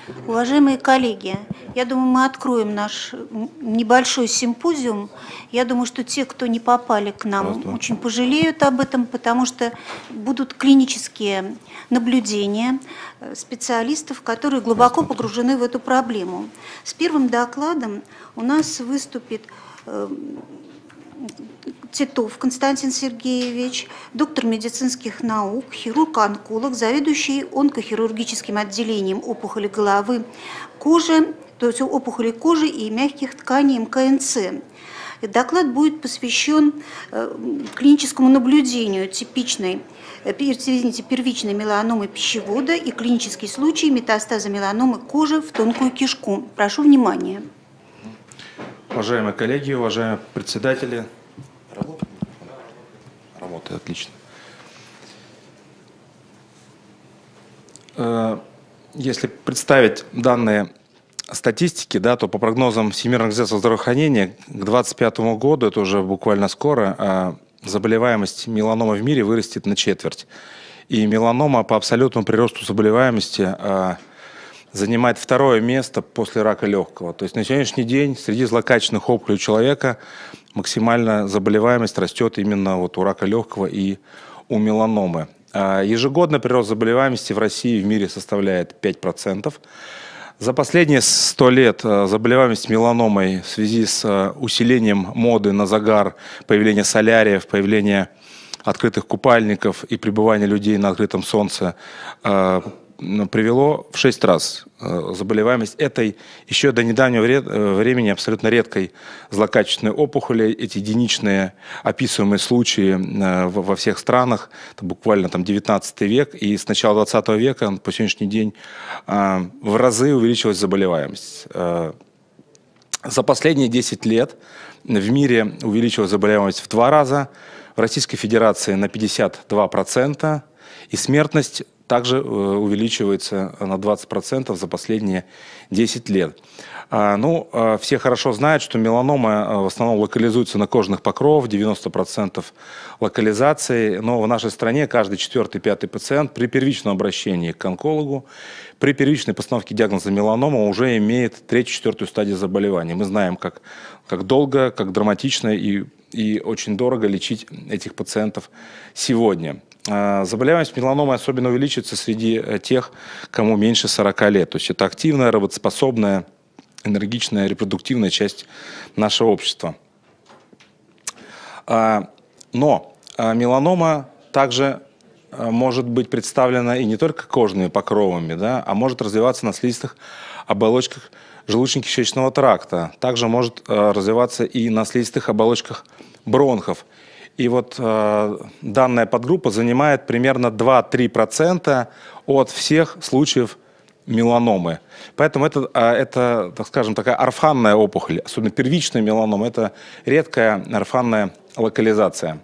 Уважаемые коллеги, я думаю, мы откроем наш небольшой симпозиум. Я думаю, что те, кто не попали к нам, очень пожалеют об этом, потому что будут клинические наблюдения специалистов, которые глубоко погружены в эту проблему. С первым докладом у нас выступит Титов Константин Сергеевич, доктор медицинских наук, хирург-онколог, заведующий онкохирургическим отделением опухоли головы, кожи, то есть опухоли кожи и мягких тканей МКНЦ. Доклад будет посвящен клиническому наблюдению первичной меланомы пищевода и клинический случай метастаза меланомы кожи в тонкую кишку. Прошу внимания. Уважаемые коллеги, уважаемые председатели, работает отлично. Если представить данные статистики, да, то по прогнозам Всемирной организации здравоохранения к 2025 году, это уже буквально скоро, заболеваемость меланомы в мире вырастет на четверть. И меланома по абсолютному приросту заболеваемости занимает второе место после рака легкого. То есть на сегодняшний день среди злокачественных опухолей у человека максимальная заболеваемость растет именно вот у рака легкого и у меланомы. Ежегодный прирост заболеваемости в России и в мире составляет 5%. За последние 100 лет заболеваемость меланомой в связи с усилением моды на загар, появление соляриев, появление открытых купальников и пребывание людей на открытом солнце привело в 6 раз заболеваемость этой еще до недавнего времени абсолютно редкой злокачественной опухоли. Эти единичные описываемые случаи во всех странах, это буквально там 19 век, и с начала 20 века по сегодняшний день в разы увеличилась заболеваемость. За последние 10 лет в мире увеличилась заболеваемость в 2 раза, в Российской Федерации на 52%, и смертность также увеличивается на 20% за последние 10 лет. Все хорошо знают, что меланома в основном локализуется на кожных покровах, 90% локализации, но в нашей стране каждый 4-5 пациент при первичном обращении к онкологу, при первичной постановке диагноза меланома уже имеет 3-4 стадию заболевания. Мы знаем, как долго, как драматично и очень дорого лечить этих пациентов сегодня. Заболеваемость меланомы особенно увеличится среди тех, кому меньше 40 лет. То есть это активная, работоспособная, энергичная, репродуктивная часть нашего общества. Но меланома также может быть представлена и не только кожными покровами, да, а может развиваться на слизистых оболочках желудочно-кишечного тракта. Также может развиваться и на слизистых оболочках бронхов. И вот данная подгруппа занимает примерно 2-3% от всех случаев меланомы. Поэтому это, так скажем, такая орфанная опухоль, особенно первичная меланома, это редкая орфанная локализация.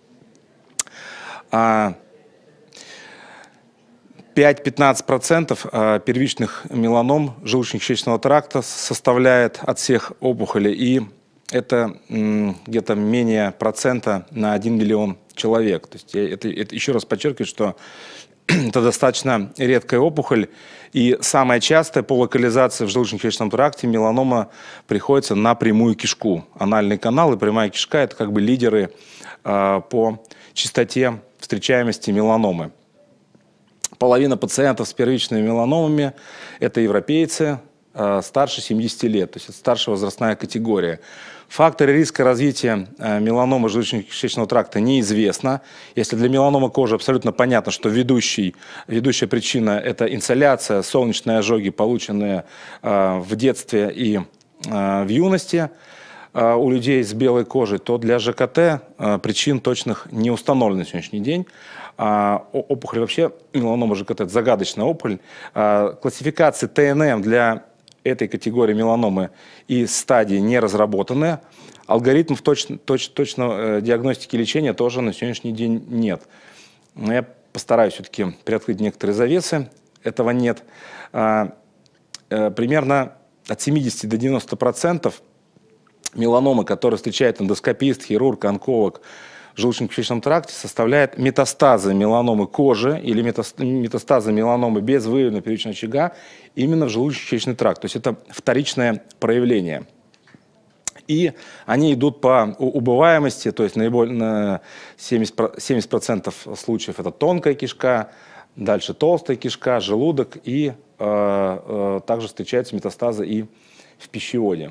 5-15% первичных меланом желудочно-кишечного тракта составляет от всех опухолей, и это где-то менее процента на 1 миллион человек. То есть это еще раз подчеркиваю, что это достаточно редкая опухоль, и самая частая по локализации в желудочно-кишечном тракте меланома приходится на прямую кишку. Анальный канал и прямая кишка – это как бы лидеры по частоте встречаемости меланомы. Половина пациентов с первичными меланомами – это европейцы старше 70 лет, то есть это старшая возрастная категория. Факторы риска развития меланомы желудочно-кишечного тракта неизвестно. Если для меланомы кожи абсолютно понятно, что ведущая причина – это инсоляция, солнечные ожоги, полученные в детстве и в юности у людей с белой кожей, то для ЖКТ причин точных не установлено на сегодняшний день. Опухоль вообще, меланома ЖКТ – это загадочная опухоль. Классификации ТНМ для этой категории меланомы и стадии не разработаны. Алгоритмов точной диагностики и лечения тоже на сегодняшний день нет. Но я постараюсь все-таки приоткрыть некоторые завесы. Этого нет. Примерно от 70 до 90% меланомы, которые встречает эндоскопист, хирург, онколог в желудочно-кишечном тракте составляет метастазы меланомы кожи или метастазы меланомы без выявленного первичного очага именно в желудочно-кишечный тракт. То есть это вторичное проявление. И они идут по убываемости, то есть на 70% случаев это тонкая кишка, дальше толстая кишка, желудок, и также встречаются метастазы и в пищеводе.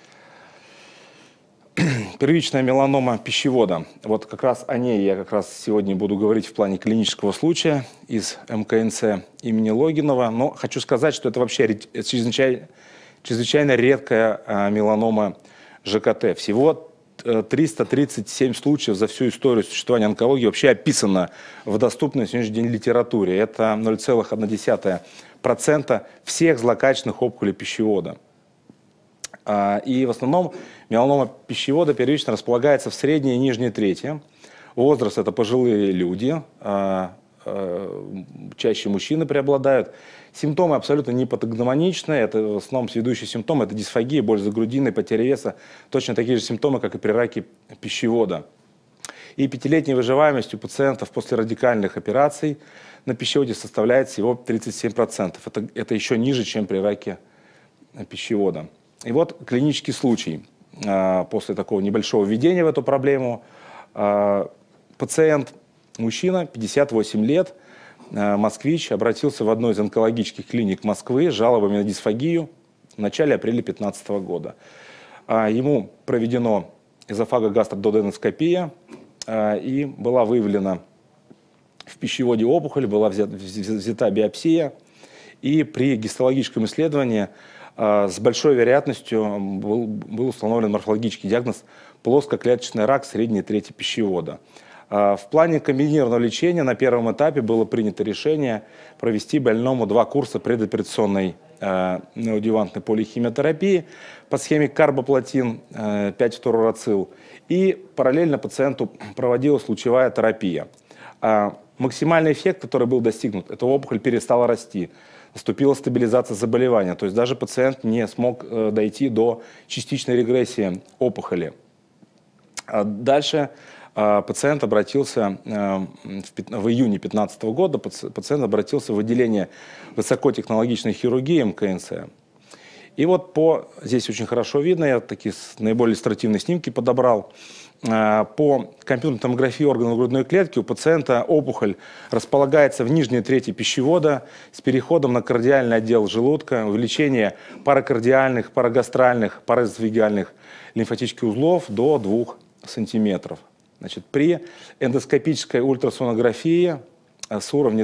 Первичная меланома пищевода. Вот как раз о ней я как раз сегодня буду говорить в плане клинического случая из МКНЦ имени Логинова. Но хочу сказать, что это вообще чрезвычайно редкая меланома ЖКТ. Всего 337 случаев за всю историю существования онкологии вообще описано в доступной на сегодняшний день литературе. Это 0,1% всех злокачественных опухолей пищевода. И в основном меланома пищевода первично располагается в средней и нижней трети. Возраст – это пожилые люди, чаще мужчины преобладают. Симптомы абсолютно не патогномоничные, это в основном сведущие симптомы, это дисфагия, боль за грудиной, потеря веса, точно такие же симптомы, как и при раке пищевода. И пятилетняя выживаемость у пациентов после радикальных операций на пищеводе составляет всего 37%. Это еще ниже, чем при раке пищевода. И вот клинический случай. После такого небольшого введения в эту проблему пациент, мужчина, 58 лет, москвич, обратился в одну из онкологических клиник Москвы с жалобами на дисфагию в начале апреля 2015 года. Ему проведено эзофагогастродуоденоскопия, и была выявлена в пищеводе опухоль, была взята биопсия, и при гистологическом исследовании с большой вероятностью был установлен морфологический диагноз плоскоклеточный рак средней трети пищевода. В плане комбинированного лечения на первом этапе было принято решение провести больному 2 курса предоперационной неоадъювантной полихимиотерапии по схеме карбоплатин 5-фторурацил, и параллельно пациенту проводилась лучевая терапия. Максимальный эффект, который был достигнут, эта опухоль перестала расти. Наступила стабилизация заболевания, то есть даже пациент не смог дойти до частичной регрессии опухоли. Дальше пациент обратился в июне 2015 года, пациент обратился в отделение высокотехнологичной хирургии МКНЦ. И вот здесь очень хорошо видно, я такие наиболее иллюстративные снимки подобрал. По компьютерной томографии органов грудной клетки у пациента опухоль располагается в нижней трети пищевода с переходом на кардиальный отдел желудка, увеличение паракардиальных, парагастральных, параэзофагиальных лимфатических узлов до 2 сантиметров. Значит, при эндоскопической ультрасонографии с уровня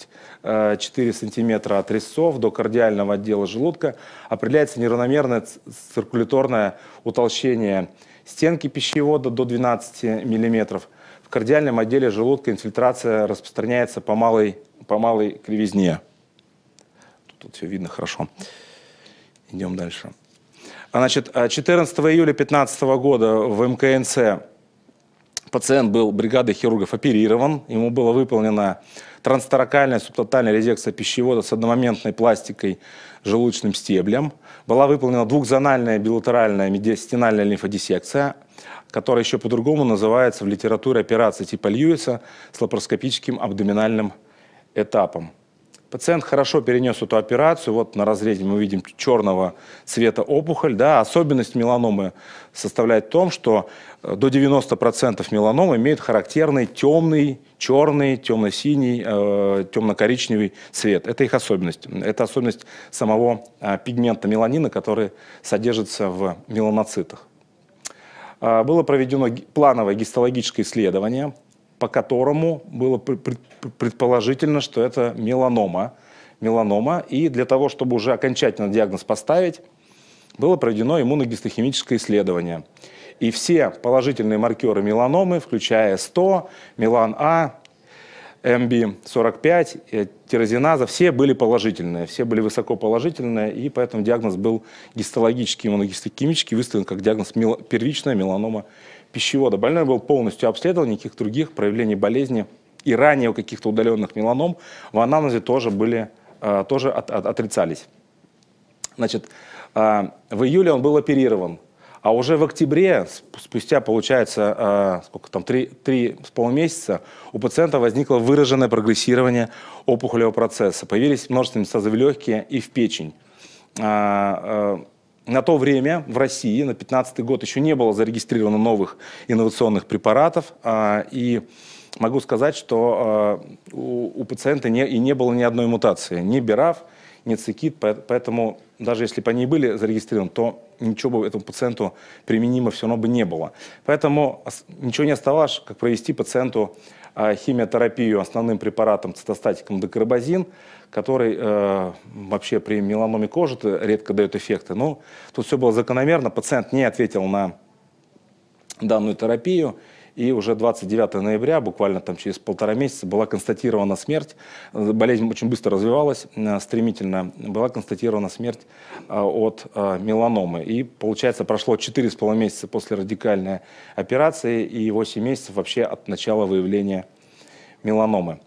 34 сантиметра от резцов до кардиального отдела желудка определяется неравномерное циркуляторное утолщение стенки пищевода до 12 мм. В кардиальном отделе желудка инфильтрация распространяется по малой кривизне. Тут все видно хорошо. Идем дальше. Значит, 14 июля 2015 года в МКНЦ пациент был бригадой хирургов оперирован. Ему была выполнена трансторакальная субтотальная резекция пищевода с одномоментной пластикой желудочным стеблем. Была выполнена двухзональная билатеральная медиастинальная лимфодиссекция, которая еще по-другому называется в литературе операция типа Льюиса с лапароскопическим абдоминальным этапом. Пациент хорошо перенес эту операцию. Вот на разрезе мы видим черного цвета опухоль. Да, особенность меланомы составляет в том, что до 90% меланомы имеют характерный темный, черный, темно-синий, темно-коричневый цвет. Это их особенность. Это особенность самого пигмента меланина, который содержится в меланоцитах. Было проведено плановое гистологическое исследование, по которому было предположительно, что это меланома. И для того, чтобы уже окончательно диагноз поставить, было проведено иммуногистохимическое исследование. И все положительные маркеры меланомы, включая СТО, мелан-А, МБ45, тирозиназа, все были положительные, все были высоко положительные, и поэтому диагноз был гистологический, иммуногистохимический, выставлен как диагноз первичная меланома пищевода. Больной был полностью обследован, никаких других проявлений болезни и ранее у каких-то удаленных меланом в анамнезе тоже отрицались. Значит, в июле он был оперирован. А уже в октябре, спустя, получается, сколько там, 3,5 месяца, у пациента возникло выраженное прогрессирование опухолевого процесса. Появились множественные метастазы в легкие и в печень. На то время в России, на 2015 год, еще не было зарегистрировано новых инновационных препаратов. И могу сказать, что у пациента не было ни одной мутации. Ни БИРАФ, ни ЦИКИТ. Поэтому даже если бы они были зарегистрированы, то ничего бы этому пациенту применимо все равно бы не было. Поэтому ничего не оставалось, как провести пациенту химиотерапию основным препаратом цитостатиком декарбазин, который вообще при меланоме кожи редко дает эффекты. Но тут все было закономерно, пациент не ответил на данную терапию, и уже 29 ноября, буквально там через 1,5 месяца, была констатирована смерть. Болезнь очень быстро развивалась, стремительно. Была констатирована смерть от меланомы. И, получается, прошло 4,5 месяца после радикальной операции и 8 месяцев вообще от начала выявления меланомы.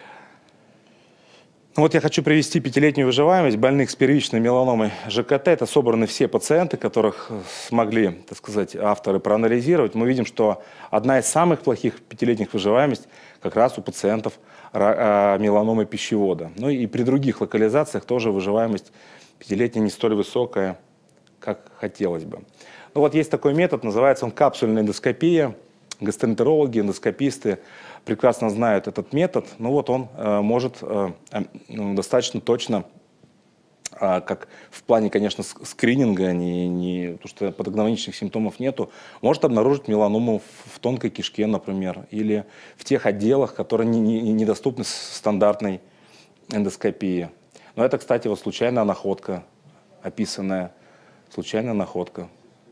Ну вот я хочу привести 5-летнюю выживаемость больных с первичной меланомой ЖКТ. Это собраны все пациенты, которых смогли, так сказать, авторы проанализировать. Мы видим, что одна из самых плохих 5-летних выживаемость как раз у пациентов меланомы пищевода. Ну и при других локализациях тоже выживаемость 5-летняя не столь высокая, как хотелось бы. Ну вот есть такой метод, называется он капсульная эндоскопия. Гастроэнтерологи, эндоскописты прекрасно знают этот метод, но вот он может достаточно точно, как в плане, конечно, скрининга, потому что патогномонических симптомов нету, может обнаружить меланому в тонкой кишке, например, или в тех отделах, которые недоступны стандартной эндоскопии. Но это, кстати, вот случайная находка, описанная, случайная находка.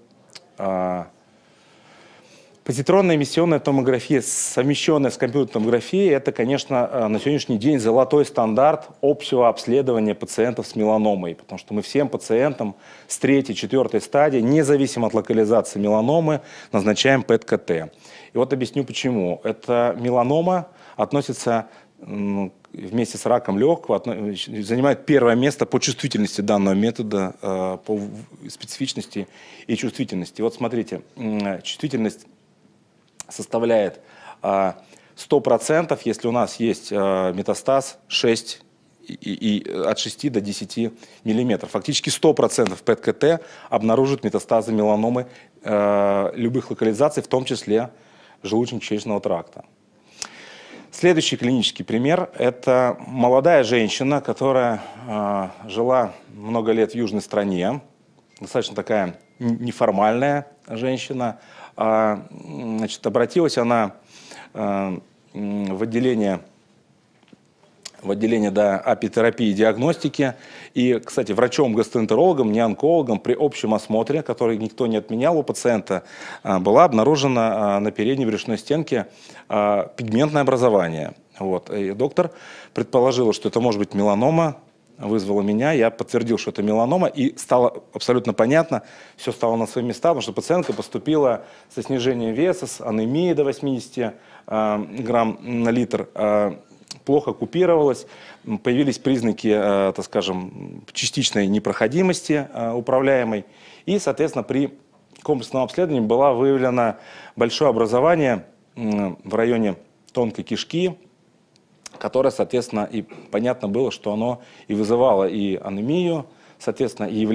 Позитронная эмиссионная томография, совмещенная с компьютерной томографией, это, конечно, на сегодняшний день золотой стандарт общего обследования пациентов с меланомой, потому что мы всем пациентам с 3-4 стадии, независимо от локализации меланомы, назначаем ПЭТ-КТ. И вот объясню почему. Эта меланома относится вместе с раком легкого, занимает первое место по чувствительности данного метода, по специфичности и чувствительности. Вот смотрите, чувствительность составляет 100%, если у нас есть метастаз 6, от 6 до 10 миллиметров. Фактически 100% ПЭТ-КТ обнаружит метастазы меланомы любых локализаций, в том числе желудочно-кишечного тракта. Следующий клинический пример – это молодая женщина, которая жила много лет в южной стране, достаточно такая неформальная женщина. Значит, обратилась она в отделение апитерапии и диагностики. И, кстати, врачом-гастроэнтерологом, не онкологом, при общем осмотре, который никто не отменял у пациента, была обнаружена на передней брюшной стенке пигментное образование. Вот. И доктор предположила, что это может быть меланома, вызвала меня, я подтвердил, что это меланома, и стало абсолютно понятно, все стало на свои места, потому что пациентка поступила со снижением веса, с анемией до 80 грамм на литр, плохо купировалась, появились признаки, так скажем, частичной непроходимости управляемой, и, соответственно, при комплексном обследовании было выявлено большое образование в районе тонкой кишки, которое, соответственно, и понятно было, что оно и вызывало и анемию, соответственно, и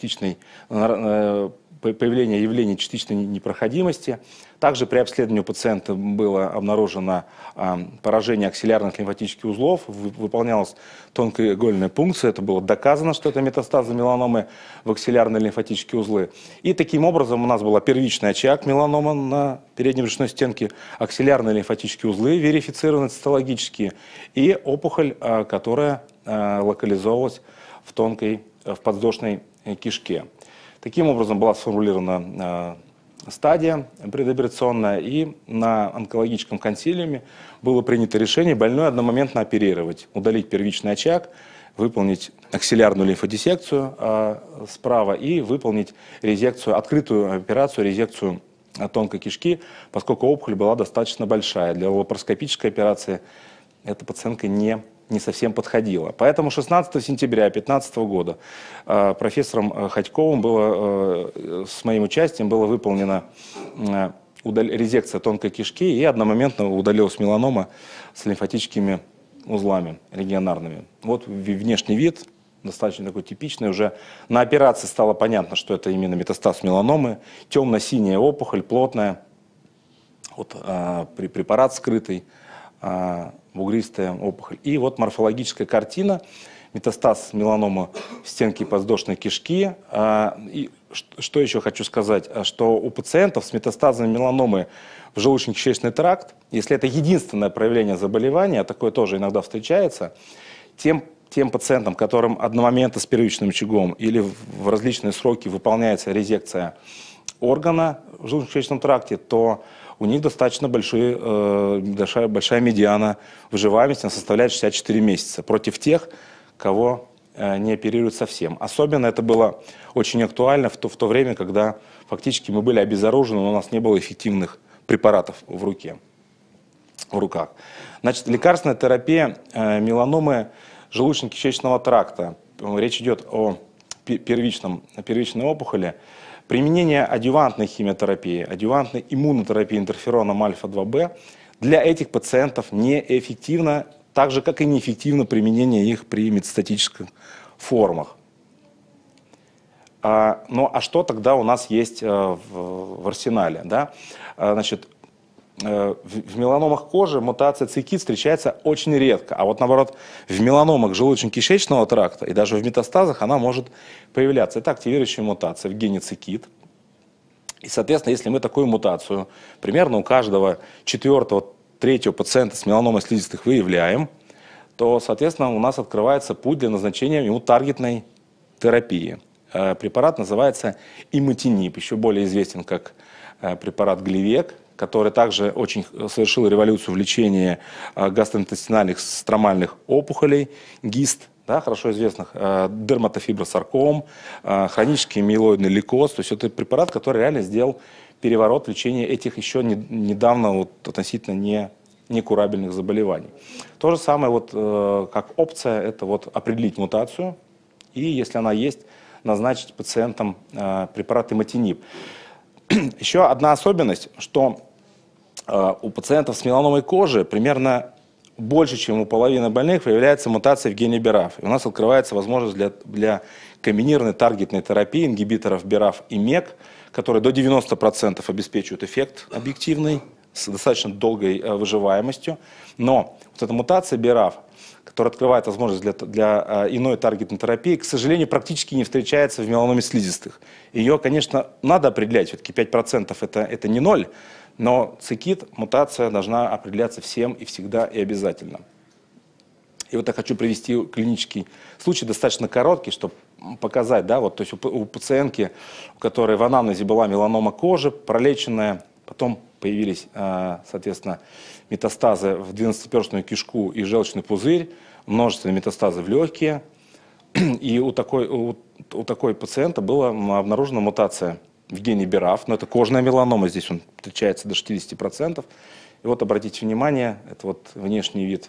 появление явления частичной непроходимости. Также при обследовании у пациента было обнаружено поражение аксиллярных лимфатических узлов, выполнялась тонкоигольная пункция, это было доказано, что это метастазы меланомы в аксиллярные лимфатические узлы. И таким образом у нас была первичный очаг меланома на передней брюшной стенке, аксиллярные лимфатические узлы верифицированы цитологически, и опухоль, которая локализовалась в подвздошной кишке. Таким образом была сформулирована стадия предоперационная, и на онкологическом консилиуме было принято решение больной одномоментно оперировать, удалить первичный очаг, выполнить аксиллярную лимфодиссекцию справа и выполнить резекцию, открытую операцию, резекцию тонкой кишки, поскольку опухоль была достаточно большая. Для лапароскопической операции эта пациентка не не совсем подходило. Поэтому 16 сентября 2015 года профессором Ходьковым с моим участием была выполнена резекция тонкой кишки, и одномоментно удалилась меланома с лимфатическими узлами регионарными. Вот внешний вид, достаточно такой типичный. Уже на операции стало понятно, что это именно метастаз меланомы. Темно-синяя опухоль, плотная. Вот препарат скрытый, бугристая опухоль. И вот морфологическая картина. Метастаз меланомы в стенке подвздошной кишки. И что еще хочу сказать, что у пациентов с метастазами меланомы в желудочно-кишечный тракт, если это единственное проявление заболевания, а такое тоже иногда встречается, тем пациентам, которым одномоментно с первичным очагом или в различные сроки выполняется резекция органа в желудочно-кишечном тракте, то у них достаточно большая медиана выживаемости, она составляет 64 месяца, против тех, кого не оперируют совсем. Особенно это было очень актуально в то время, когда фактически мы были обезоружены, но у нас не было эффективных препаратов в руках. Значит, лекарственная терапия меланомы желудочно-кишечного тракта. Речь идет о первичной опухоли. Применение адъювантной химиотерапии, адъювантной иммунотерапии интерфероном альфа-2b для этих пациентов неэффективно, так же, как и неэффективно применение их при метастатических формах. Ну а что тогда у нас есть в арсенале? Да? Значит, в меланомах кожи мутация ЦКИД встречается очень редко, а вот наоборот в меланомах желудочно-кишечного тракта и даже в метастазах она может появляться. Это активирующая мутация в гене ЦКИД. И, соответственно, если мы такую мутацию примерно у каждого 4-3 пациента с меланомой слизистых выявляем, то, соответственно, у нас открывается путь для назначения ему таргетной терапии. Препарат называется имотиниб, еще более известен как препарат Глевек, который также совершил революцию в лечении гастроинтестинальных стромальных опухолей, ГИСТ, да, хорошо известных, дерматофибросарком, хронический миелоидный лейкоз. То есть это препарат, который реально сделал переворот в лечении этих еще недавно относительно некурабельных заболеваний. То же самое как опция, это определить мутацию и, если она есть, назначить пациентам препарат имотиниб. Еще одна особенность, что у пациентов с меланомой кожи примерно больше, чем у половины больных, выявляется мутация в гене BRAF. И у нас открывается возможность для комбинированной таргетной терапии ингибиторов BRAF и МЕК, которые до 90% обеспечивают эффект объективный, с достаточно долгой выживаемостью. Но вот эта мутация BRAF, которая открывает возможность для иной таргетной терапии, к сожалению, практически не встречается в меланоме слизистых. Ее, конечно, надо определять, все-таки 5% это не ноль, но ЦКИД, мутация должна определяться всем и всегда и обязательно. И вот я хочу привести клинический случай, достаточно короткий, чтобы показать, да, то есть у пациентки, у которой в анамнезе была меланома кожи, пролеченная, потом появились, соответственно, метастазы в двенадцатиперстную кишку и желчный пузырь, множественные метастазы в легкие. И у такой пациента была обнаружена мутация в гене BRAF, но это кожная меланома, здесь он встречается до 60%. И вот обратите внимание, это внешний вид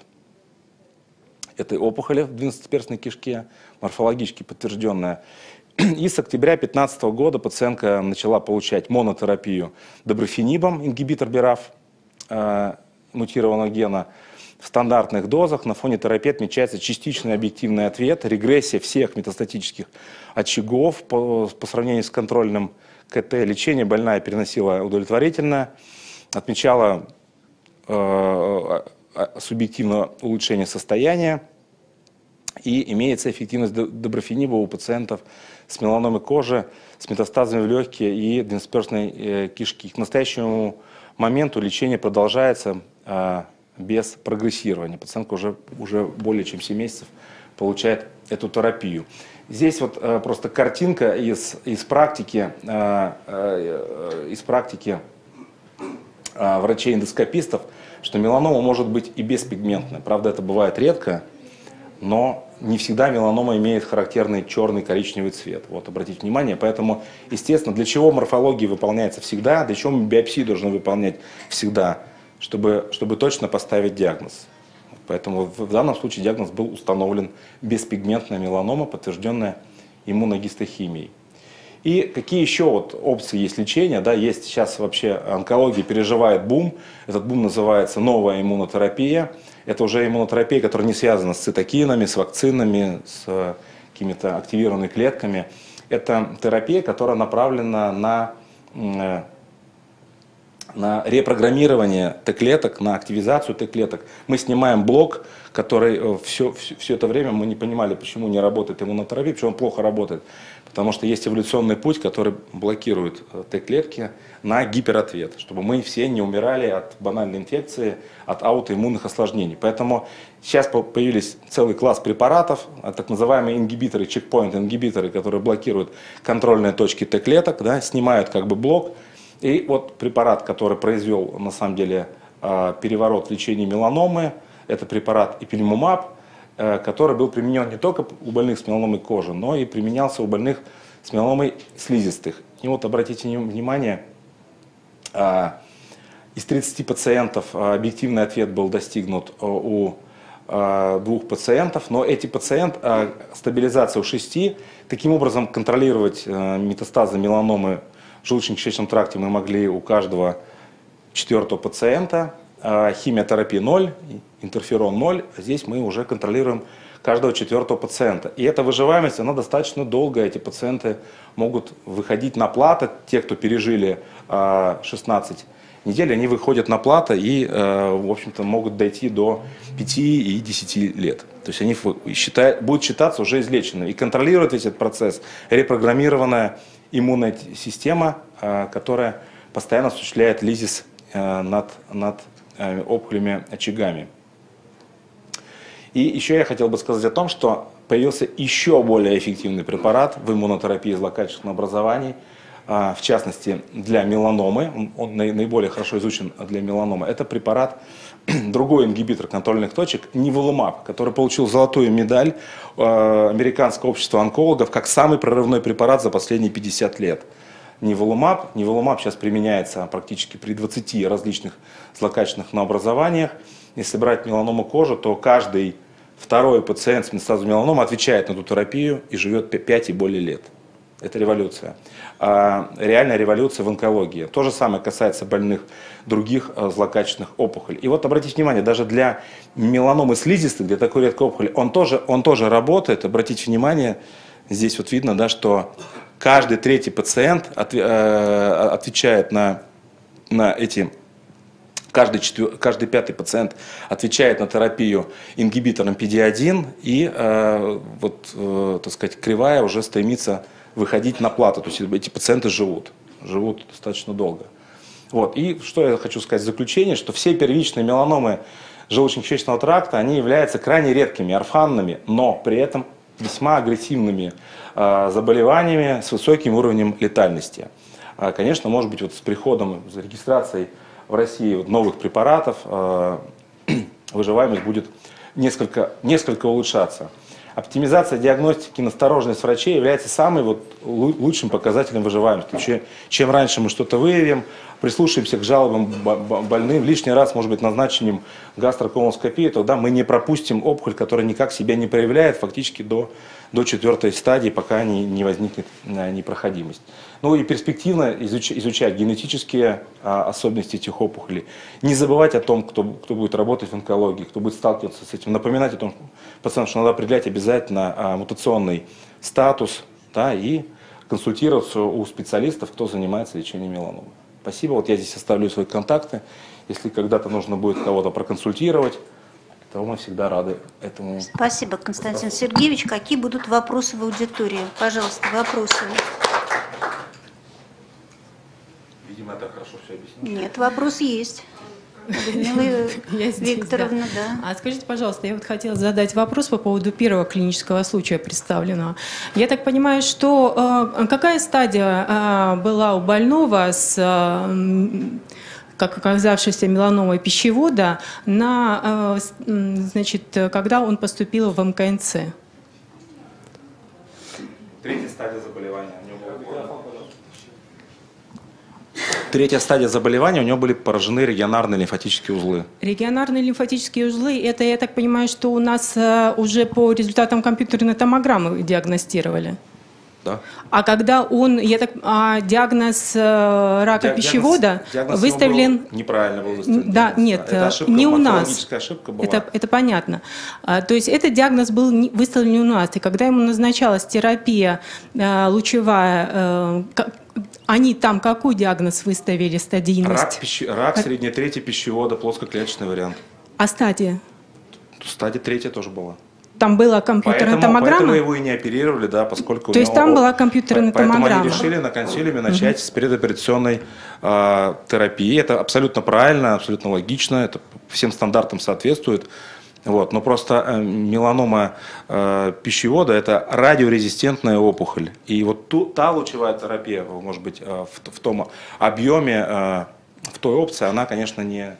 этой опухоли в двенадцатиперстной кишке, морфологически подтвержденная. И с октября 2015 года пациентка начала получать монотерапию доброфенибом, ингибитор BRAF, мутированного гена, в стандартных дозах. На фоне терапии отмечается частичный объективный ответ, регрессия всех метастатических очагов по сравнению с контрольным КТ. Лечение больная переносила удовлетворительно, отмечала субъективное улучшение состояния. И имеется эффективность доброфениба у пациентов с меланомой кожи, с метастазами в легкие и двенадцатиперстной кишки. К настоящему моменту лечение продолжается без прогрессирования. Пациентка уже более чем 7 месяцев получает эту терапию. Здесь просто картинка из практики врачей-эндоскопистов, что меланома может быть и беспигментная. Правда, это бывает редко, но не всегда меланома имеет характерный черный коричневый цвет. Вот, обратите внимание. Поэтому, естественно, для чего морфология выполняется всегда, для чего мы биопсию должны выполнять всегда, чтобы точно поставить диагноз. Поэтому в данном случае диагноз был установлен беспигментная меланома, подтвержденная иммуногистохимией. И какие еще вот опции есть лечения? Да, есть сейчас вообще онкология переживает бум. Этот бум называется новая иммунотерапия. Это уже иммунотерапия, которая не связана с цитокинами, с вакцинами, с какими-то активированными клетками. Это терапия, которая направлена на репрограммирование Т-клеток, на активизацию Т-клеток. Мы снимаем блок, который все это время мы не понимали, почему не работает иммунотерапия, почему он плохо работает. Потому что есть эволюционный путь, который блокирует Т-клетки на гиперответ, чтобы мы все не умирали от банальной инфекции, от аутоиммунных осложнений. Поэтому сейчас появились целый класс препаратов, так называемые ингибиторы, чекпоинт-ингибиторы, которые блокируют контрольные точки Т-клеток, да, снимают как бы блок. И вот препарат, который произвел на самом деле переворот в лечении меланомы, это препарат Ipilimumab, который был применен не только у больных с меланомой кожи, но и применялся у больных с меланомой слизистых. И вот обратите внимание, из 30 пациентов объективный ответ был достигнут у 2 пациентов, но эти пациенты, стабилизация у 6, таким образом контролировать метастазы меланомы в желудочно-кишечном тракте мы могли у каждого 4-го пациента. Химиотерапия 0, интерферон 0, а здесь мы уже контролируем каждого 4-го пациента. И эта выживаемость, она достаточно долгая. Эти пациенты могут выходить на плато. Те, кто пережили 16 недель, они выходят на плато и, в общем-то, могут дойти до 5 и 10 лет. То есть они будут считаться уже излеченными. И контролирует весь этот процесс репрограммированная иммунная система, которая постоянно осуществляет лизис над опухолями, очагами. И еще я хотел бы сказать о том, что появился еще более эффективный препарат в иммунотерапии злокачественных образований, в частности для меланомы, он наиболее хорошо изучен для меланомы. Это препарат, другой ингибитор контрольных точек, Nivolumab, который получил золотую медаль Американского общества онкологов как самый прорывной препарат за последние 50 лет. Nivolumab сейчас применяется практически при 20 различных злокачественных новообразованиях. Если брать меланому кожи, то каждый второй пациент с метастазом меланомы отвечает на эту терапию и живет 5 и более лет. Это революция. Реальная революция в онкологии. То же самое касается больных других злокачественных опухолей. И вот обратите внимание, даже для меланомы слизистой, для такой редкой опухоли, он тоже работает. Обратите внимание, здесь вот видно, да, что каждый 3-й пациент отвечает на эти, каждый 5-й пациент отвечает на терапию ингибитором PD-1, и так сказать, кривая уже стремится выходить на плато. То есть эти пациенты живут достаточно долго. Вот. И что я хочу сказать в заключение, что все первичные меланомы желудочно-кишечного тракта, они являются крайне редкими, орфанными, но при этом весьма агрессивными заболеваниями с высоким уровнем летальности. Конечно, может быть, вот с приходом, с регистрацией в России новых препаратов выживаемость будет несколько улучшаться. Оптимизация диагностики и настороженность врачей является самым лучшим показателем выживаемости. Чем раньше мы что-то выявим, прислушаемся к жалобам больным, лишний раз, может быть, назначением гастроколоноскопии, тогда мы не пропустим опухоль, которая никак себя не проявляет фактически до 4-й стадии, пока не возникнет непроходимость. Ну и перспективно изучать генетические особенности этих опухолей. Не забывать о том, кто будет работать в онкологии, кто будет сталкиваться с этим. Напоминать о том пациентам, что надо определять обязательно мутационный статус, да, и консультироваться у специалистов, кто занимается лечением меланомы. Спасибо. Вот я здесь оставлю свои контакты. Если когда-то нужно будет кого-то проконсультировать, то мы всегда рады этому. Спасибо, Константин Сергеевич. Какие будут вопросы в аудитории? Пожалуйста, вопросы. Видимо, это хорошо все объяснил. Нет, вопрос есть. Людмила Викторовна, да. Скажите, пожалуйста, я вот хотела задать вопрос по поводу первого клинического случая представленного. Я так понимаю, что какая стадия была у больного с, как оказавшейся меланомой пищевода, значит, когда он поступил в МКНЦ? 3-я стадия заболевания. У него была Третья стадия заболевания, у него были поражены регионарные лимфатические узлы. Регионарные лимфатические узлы, это, я так понимаю, что у нас уже по результатам компьютерной томограммы диагностировали. Да. А когда он, диагноз рака пищевода выставлен... Был неправильно был выставлен. Да, нет, это ошибка, не у нас. морфологическая ошибка была. Это понятно. То есть этот диагноз был выставлен не у нас. И когда ему назначалась терапия лучевая, они там какой диагноз выставили, стадийность? Рак средней трети пищевода, плоскоклеточный вариант. А стадия? Стадия третья тоже была. Там была компьютерная томограмма? Поэтому его и не оперировали, да, поскольку... То есть там была компьютерная томограмма? Поэтому они решили на консилиуме начать с предоперационной терапии. Это абсолютно правильно, абсолютно логично, это всем стандартам соответствует. Вот. Но просто меланома пищевода – это радиорезистентная опухоль. И вот та лучевая терапия, может быть, в том объеме, в той опции, она, конечно, не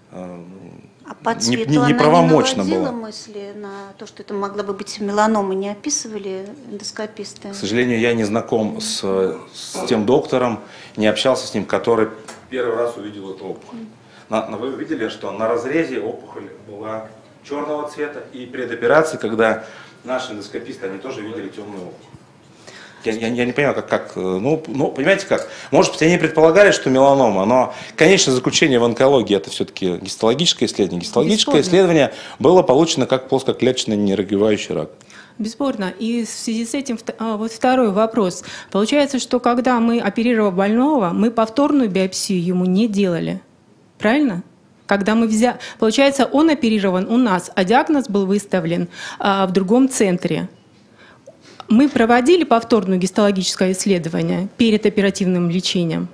по цвету не правомочно она не была. Мысли на то, что это могла бы быть меланома, не описывали эндоскописты? К сожалению, я не знаком с тем доктором, не общался с ним, который первый раз увидел эту опухоль. Вы видели, что на разрезе опухоль была черного цвета, и перед операцией, когда наши эндоскописты, они тоже видели темную опухоль. Я не понимаю, понимаете как? Может быть, они предполагали, что меланома, но конечное заключение в онкологии – это все-таки гистологическое исследование. Гистологическое исследование было получено как плоскоклеточный нерогевающий рак. Бесспорно. И в связи с этим вот второй вопрос. Получается, что когда мы оперировали больного, мы повторную биопсию ему не делали. Правильно? Когда мы Получается, он оперирован у нас, а диагноз был выставлен в другом центре. Мы проводили повторное гистологическое исследование перед оперативным лечением?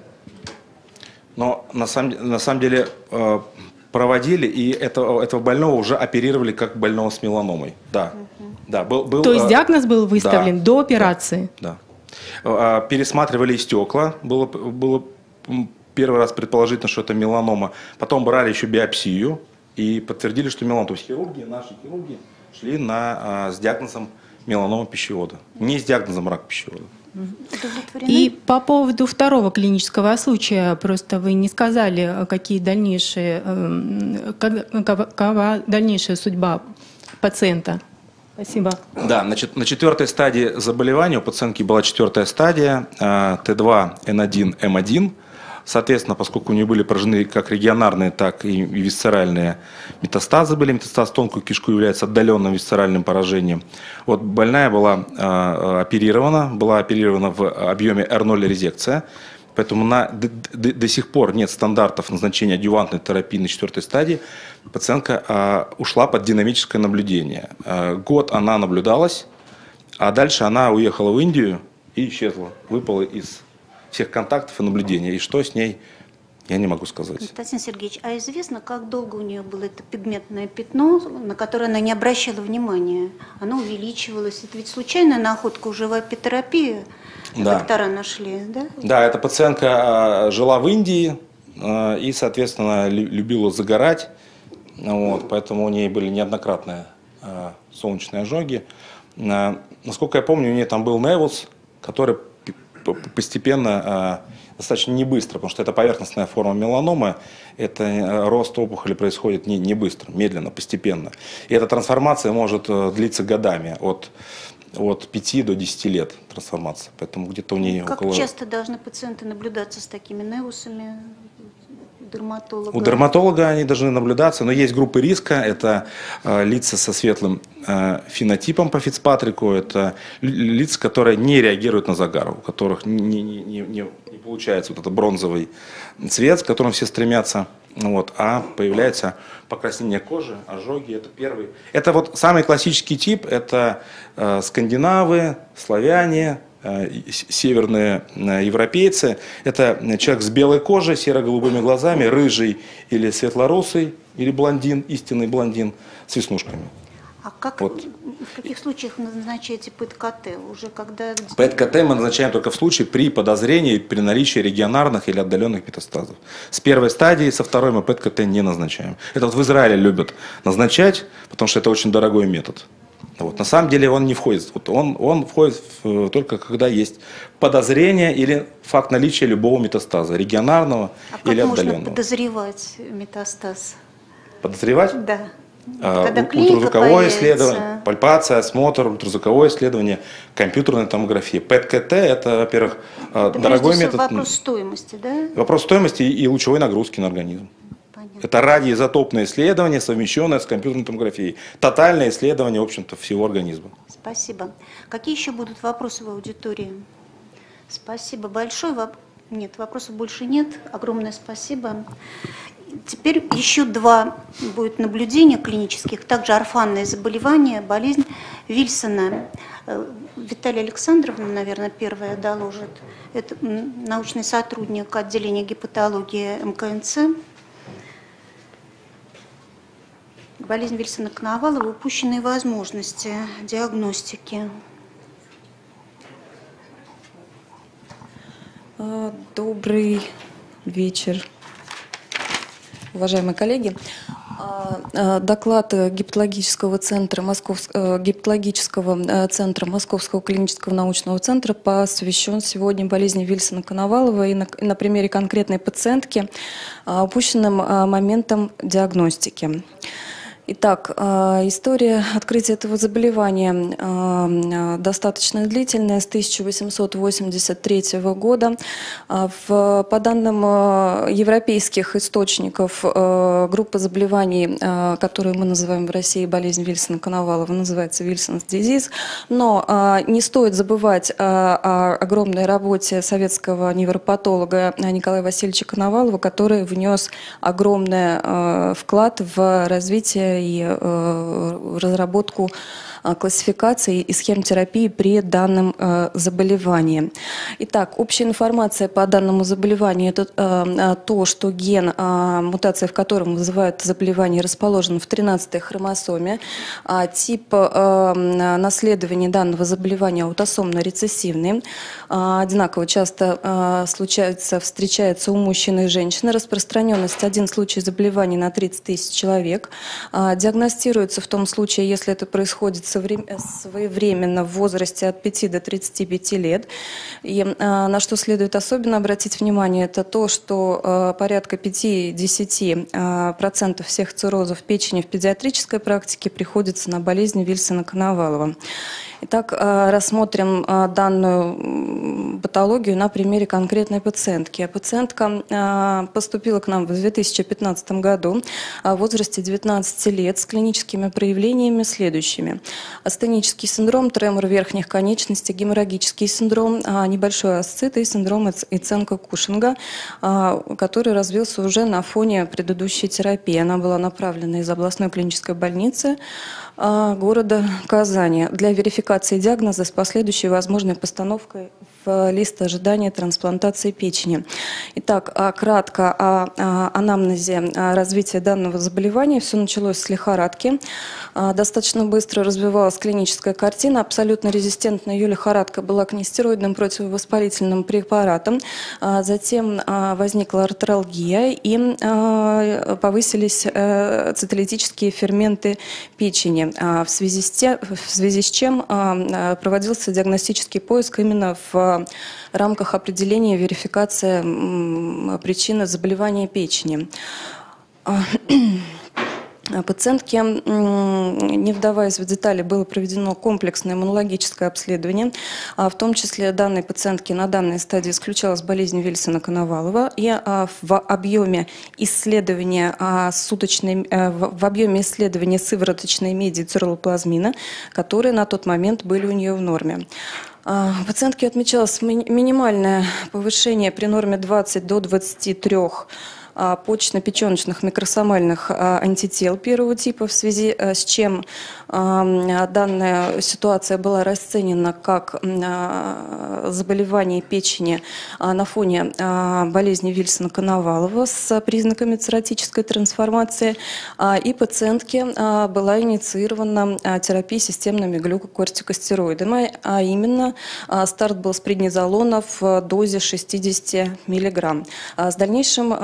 Но на самом деле проводили, и этого больного уже оперировали как больного с меланомой. Да. Да, То есть диагноз был выставлен до операции? Да. Пересматривали стекла, было первый раз предположительно, что это меланома. Потом брали еще биопсию и подтвердили, что меланома. То есть наши хирурги шли с диагнозом меланома пищевода, не с диагнозом рак пищевода. И по поводу второго клинического случая, просто вы не сказали, какова дальнейшая судьба пациента. Спасибо. Да, значит, на четвертой стадии заболевания у пациентки была четвертая стадия Т2, Н1, М1. Соответственно, поскольку у нее были поражены как регионарные, так и висцеральные метастазы были, метастаз в тонкую кишку является отдаленным висцеральным поражением. Вот больная была оперирована в объеме R0 резекция, поэтому до сих пор нет стандартов назначения адъювантной терапии на четвертой стадии. Пациентка ушла под динамическое наблюдение. Год она наблюдалась, а дальше она уехала в Индию и исчезла, выпала из всех контактов и наблюдения. И что с ней, я не могу сказать. Константин Сергеевич, а известно, как долго у нее было это пигментное пятно, на которое она не обращала внимания? Оно увеличивалось. Это ведь случайная находка уже в апитерапии? Да. Доктора нашли, да? Да, эта пациентка жила в Индии и, соответственно, любила загорать. Вот, поэтому у нее были неоднократные солнечные ожоги. Насколько я помню, у нее там был невус, который постепенно, достаточно не быстро, потому что это поверхностная форма меланомы, рост опухоли происходит не быстро, медленно, постепенно. И эта трансформация может длиться годами, от 5 до 10 лет трансформация. Поэтому где-то у нее Как часто должны пациенты наблюдаться с такими невусами? У дерматолога они должны наблюдаться, но есть группы риска. Это лица со светлым фенотипом по Фицпатрику, это лица, которые не реагируют на загар, у которых не получается вот этот бронзовый цвет, к которому все стремятся, а появляется покраснение кожи, ожоги. Это первый. Это вот самый классический тип, это скандинавы, славяне, северные европейцы. Это человек с белой кожей, серо-голубыми глазами, рыжий или светлорусый, или блондин, истинный блондин с веснушками. А в каких случаях вы назначаете ПЭТ-КТ? ПЭТ-КТ мы назначаем только в случае при подозрении, при наличии регионарных или отдаленных метастазов. С первой стадии, со второй мы ПЭТ-КТ не назначаем. Это в Израиле любят назначать, потому что это очень дорогой метод. Вот. На самом деле он не входит. Вот он входит только когда есть подозрение или факт наличия любого метастаза, регионарного или как можно отдаленного. подозревать метастаз? Подозревать? Да. Когда клиника ультразвуковое появится. исследование, пальпация, осмотр, ультразвуковое исследование, компьютерная томография. ПЭТ-КТ – это, во-первых, Это дорогой прежде всего метод. вопрос стоимости, да? Вопрос стоимости и лучевой нагрузки на организм. Понятно. Это радиоизотопное исследование, совмещенное с компьютерной томографией. Тотальное исследование, в общем-то, всего организма. Спасибо. Какие еще будут вопросы в аудитории? Спасибо большое. Нет, вопросов больше нет. Огромное спасибо. Теперь еще два будет наблюдения клинических, также орфанное заболевание, болезнь Вильсона. Виталия Александровна, наверное, первая доложит. Это научный сотрудник отделения гепатологии МКНЦ. Болезнь Вильсона-Коновалова, упущенные возможности диагностики. Добрый вечер, уважаемые коллеги. Доклад гепатологического центра Московского клинического научного центра посвящен сегодня болезни Вильсона-Коновалова и на примере конкретной пациентки упущенным моментом диагностики. Итак, история открытия этого заболевания достаточно длительная, с 1883 года. По данным европейских источников, группа заболеваний, которую мы называем в России болезнь Вильсона-Коновалова, называется Wilson's disease. Но не стоит забывать о огромной работе советского невропатолога Николая Васильевича Коновалова, который внес огромный вклад в развитие и разработку классификации и схем терапии при данном заболевании. Итак, общая информация по данному заболеванию – это то, что ген, мутация в котором вызывает заболевание, расположен в 13-й хромосоме. Тип наследования данного заболевания аутосомно-рецессивный. Одинаково часто встречается у мужчин и женщин. Распространенность – 1 случай заболевания на 30 тысяч человек. Диагностируется в том случае, если это происходит своевременно в возрасте от 5 до 35 лет. И на что следует особенно обратить внимание, это то, что порядка 5-10% всех циррозов печени в педиатрической практике приходится на болезнь Вильсона-Коновалова. Итак, рассмотрим данную патологию на примере конкретной пациентки. Пациентка поступила к нам в 2015 году в возрасте 19 лет с клиническими проявлениями следующими. Астенический синдром, тремор верхних конечностей, геморрагический синдром, небольшой асцит и синдром Эценко-Кушинга, который развился уже на фоне предыдущей терапии. Она была направлена из областной клинической больницы города Казани для верификации диагноза с последующей возможной постановкой в лист ожидания трансплантации печени. Итак, кратко о анамнезе развития данного заболевания. Все началось с лихорадки. Достаточно быстро развивалась клиническая картина. Абсолютно резистентная ее лихорадка была к нестероидным противовоспалительным препаратам. Затем возникла артралгия и повысились цитолитические ферменты печени. В связи с чем проводился диагностический поиск именно в рамках определения и верификации причины заболевания печени. Пациентке, не вдаваясь в детали, было проведено комплексное иммунологическое обследование. В том числе данной пациентке на данной стадии исключалась болезнь Вильсона-Коновалова. И в объеме исследования сывороточной меди цирлоплазмина, которые на тот момент были у нее в норме. У пациентки отмечалось минимальное повышение при норме 20 до 23 почечно-печеночных микросомальных антител первого типа, в связи с чем данная ситуация была расценена как заболевание печени на фоне болезни Вильсона-Коновалова с признаками цирротической трансформации, и пациентке была инициирована терапия системными глюкокортикостероидами, а именно старт был с преднизолона в дозе 60 мг. С дальнейшим присоединением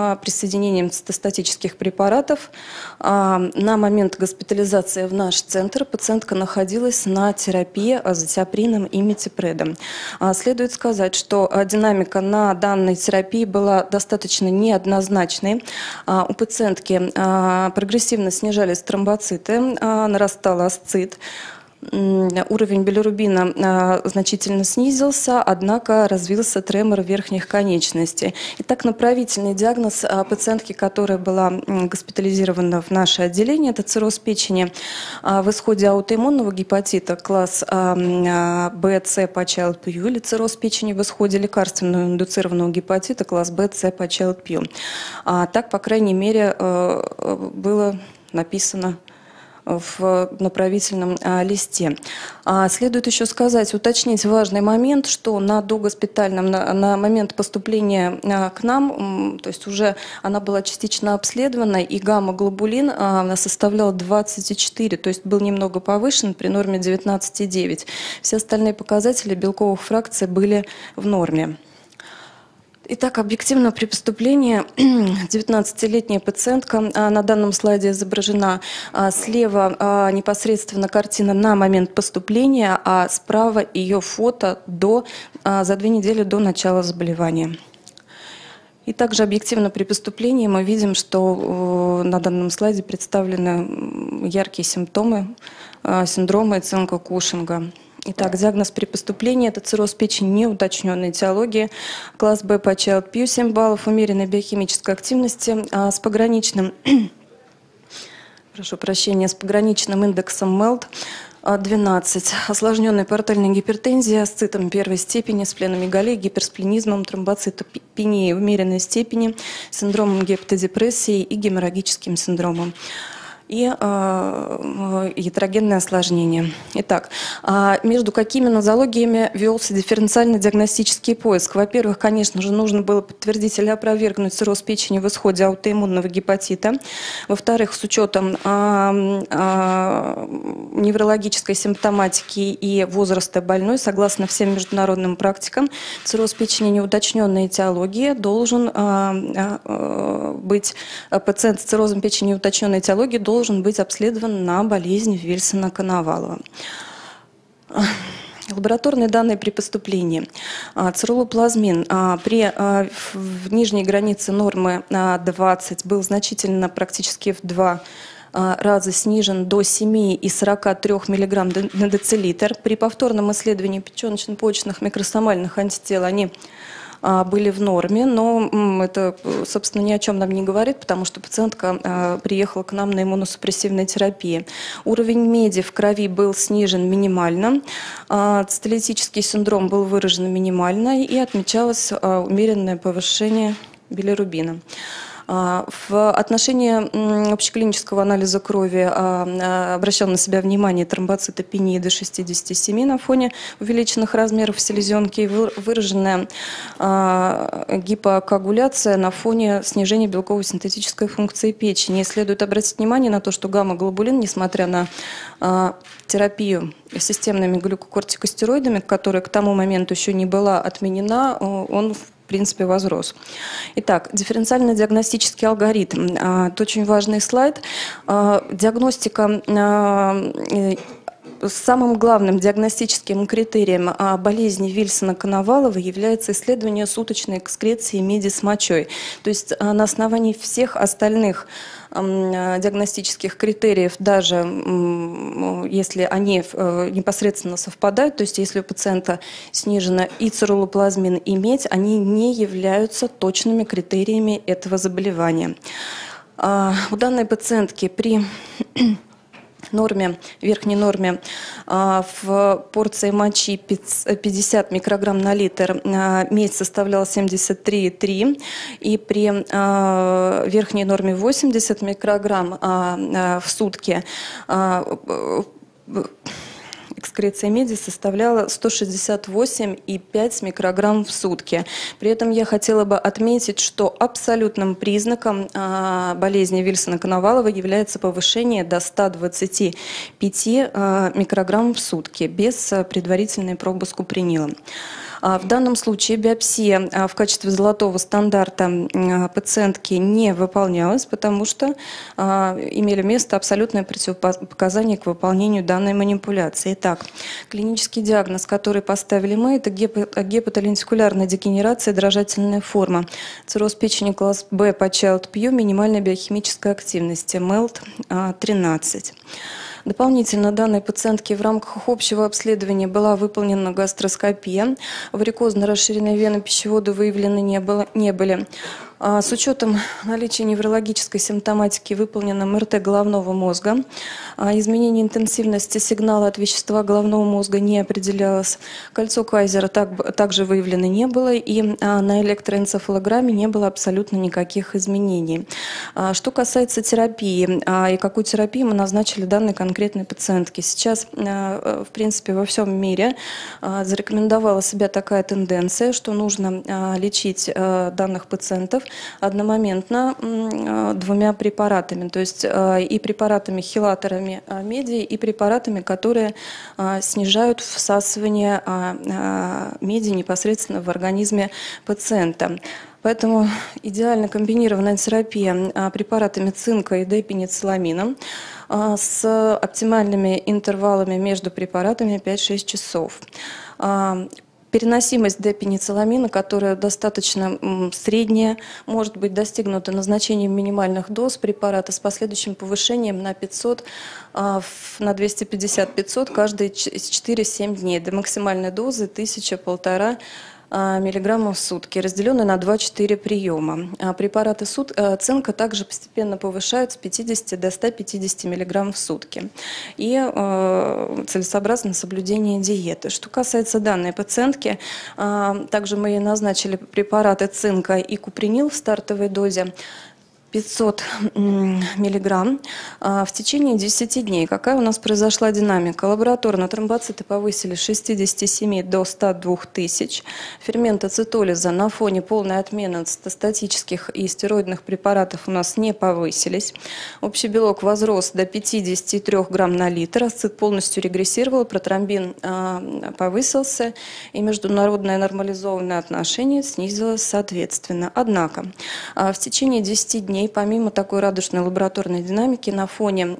соединением цитостатических препаратов. На момент госпитализации в наш центр пациентка находилась на терапии азотиоприном и метипредом. Следует сказать, что динамика на данной терапии была достаточно неоднозначной. У пациентки прогрессивно снижались тромбоциты, нарастал асцит. Уровень билирубина значительно снизился, однако развился тремор верхних конечностей. Итак, направительный диагноз пациентки, которая была госпитализирована в наше отделение, это цирроз печени в исходе аутоиммунного гепатита класс Б, С по Child Pugh, или цирроз печени в исходе лекарственного индуцированного гепатита класс Б, С по Child Pugh. Так, по крайней мере, было написано в направительном листе. Следует еще сказать, уточнить важный момент, что на догоспитальном, на момент поступления к нам, то есть уже она была частично обследована, и гамма-глобулин составлял 24, то есть был немного повышен при норме 19,9. Все остальные показатели белковых фракций были в норме. Итак, объективно при поступлении 19-летняя пациентка на данном слайде изображена. Слева непосредственно картина на момент поступления, а справа ее фото за 2 недели до начала заболевания. И также объективно при поступлении мы видим, что на данном слайде представлены яркие симптомы синдрома Эцинга-Кушинга. Итак, диагноз при поступлении – это цирроз печени неуточненной этиологии, класс Б по Child Pugh, 7 баллов умеренной биохимической активности с пограничным, с пограничным индексом MELD 12, осложненная портальная гипертензия с цитом первой степени, с пленомегалией, гиперсплинизмом, тромбоцитопенией умеренной степени, синдромом гепатодепрессии и геморрагическим синдромом. И ятрогенное осложнение. Итак, между какими нозологиями велся дифференциально-диагностический поиск? Во-первых, конечно же, нужно было подтвердить или опровергнуть цирроз печени в исходе аутоиммунного гепатита. Во-вторых, с учетом неврологической симптоматики и возраста больной, согласно всем международным практикам, цирроз печени неуточненной этиологии должен быть, пациент с циррозом печени неуточненной этиологии должен быть обследован на болезнь Вильсона-Коновалова. Лабораторные данные при поступлении. Цирролоплазмин в нижней границе нормы 20 был значительно, практически в 2 раза снижен до 7,43 мг на децилитр. При повторном исследовании печеночно-почечных микросомальных антител они были в норме, но это, собственно, ни о чем нам не говорит, потому что пациентка приехала к нам на иммуносупрессивной терапии. Уровень меди в крови был снижен минимально, цитолитический синдром был выражен минимально и отмечалось умеренное повышение билирубина. В отношении общеклинического анализа крови обращал на себя внимание тромбоцитопения до 67 на фоне увеличенных размеров селезенки и выраженная гипокоагуляция на фоне снижения белково-синтетической функции печени. И следует обратить внимание на то, что гамма-глобулин, несмотря на терапию системными глюкокортикостероидами, которая к тому моменту еще не была отменена, он в принципе возрос. Итак, дифференциально-диагностический алгоритм. Это очень важный слайд. Диагностика. Самым главным диагностическим критерием болезни Вильсона-Коновалова является исследование суточной экскреции меди с мочой. То есть на основании всех остальных диагностических критериев, даже если они непосредственно совпадают, то есть если у пациента снижена и цирролоплазмин, и медь, они не являются точными критериями этого заболевания. У данной пациентки при верхней норме в порции мочи 50 микрограмм на литр, медь составляла 73,3, и при верхней норме 80 микрограмм в сутки экскреция меди составляла 168,5 микрограмм в сутки. При этом я хотела бы отметить, что абсолютным признаком болезни Вильсона-Коновалова является повышение до 125 микрограмм в сутки без предварительной пробы с купринилом. В данном случае биопсия в качестве золотого стандарта пациентки не выполнялась, потому что имели место абсолютное противопоказание к выполнению данной манипуляции. Итак, клинический диагноз, который поставили мы, это гепатолентикулярная дегенерация, дрожательная форма, цирроз печени класс Б по Child-Pugh, минимальной биохимической активности, MELT-13. Дополнительно данной пациентке в рамках общего обследования была выполнена гастроскопия. Варикозно-расширенные вены пищевода выявлены не были. С учетом наличия неврологической симптоматики выполнено МРТ головного мозга. Изменение интенсивности сигнала от вещества головного мозга не определялось. Кольцо Кайзера также выявлено не было, и на электроэнцефалограмме не было абсолютно никаких изменений. Что касается терапии, и какую терапию мы назначили данной конкретной пациентке. Сейчас, в принципе, во всем мире зарекомендовала себя такая тенденция, что нужно лечить данных пациентов одномоментно двумя препаратами, то есть и препаратами хелаторами меди, и препаратами, которые снижают всасывание меди непосредственно в организме пациента. Поэтому идеально комбинированная терапия препаратами цинка и депеницилламина с оптимальными интервалами между препаратами 5-6 часов. Переносимость депеницилламина, которая достаточно средняя, может быть достигнута назначением минимальных доз препарата с последующим повышением на 500, на 250-500 каждые 4-7 дней до максимальной дозы 1000-1500 миллиграммов в сутки, разделенные на 2-4 приема. Препараты цинка также постепенно повышают с 50 до 150 миллиграмм в сутки. И целесообразно соблюдение диеты. Что касается данной пациентки, также мы ей назначили препараты цинка и купринил в стартовой дозе 500 миллиграмм в течение 10 дней. Какая у нас произошла динамика? Лабораторно тромбоциты повысились с 67 до 102 тысяч. Фермент ацетолиза на фоне полной отмены цитостатических и стероидных препаратов у нас не повысились. Общий белок возрос до 53 грамм на литр. Ацет полностью регрессировал, протромбин повысился, и международное нормализованное отношение снизилось соответственно. Однако в течение 10 дней, помимо такой радужной лабораторной динамики, на фоне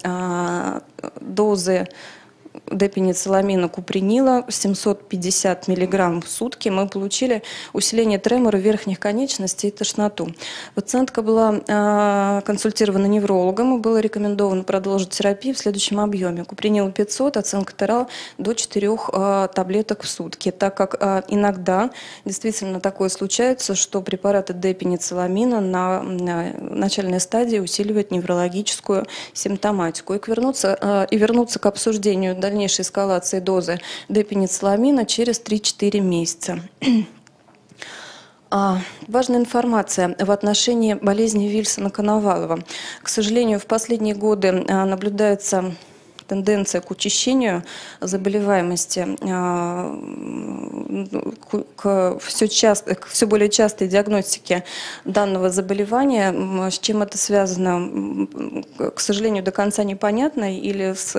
дозы депеницилламина купринила 750 миллиграмм в сутки мы получили усиление тремора верхних конечностей и тошноту. Пациентка была консультирована неврологом и было рекомендовано продолжить терапию в следующем объеме. Купринил 500, оценка ТРАЛ до 4 таблеток в сутки, так как иногда действительно такое случается, что препараты депеницилламина на начальной стадии усиливают неврологическую симптоматику. И вернуться к обсуждению дальнейшей эскалации дозы депеницилламина через 3-4 месяца. Важная информация в отношении болезни Вильсона-Коновалова. К сожалению, в последние годы наблюдается тенденция к учащению заболеваемости, к все более частой диагностике данного заболевания. С чем это связано, к сожалению, до конца непонятно, или с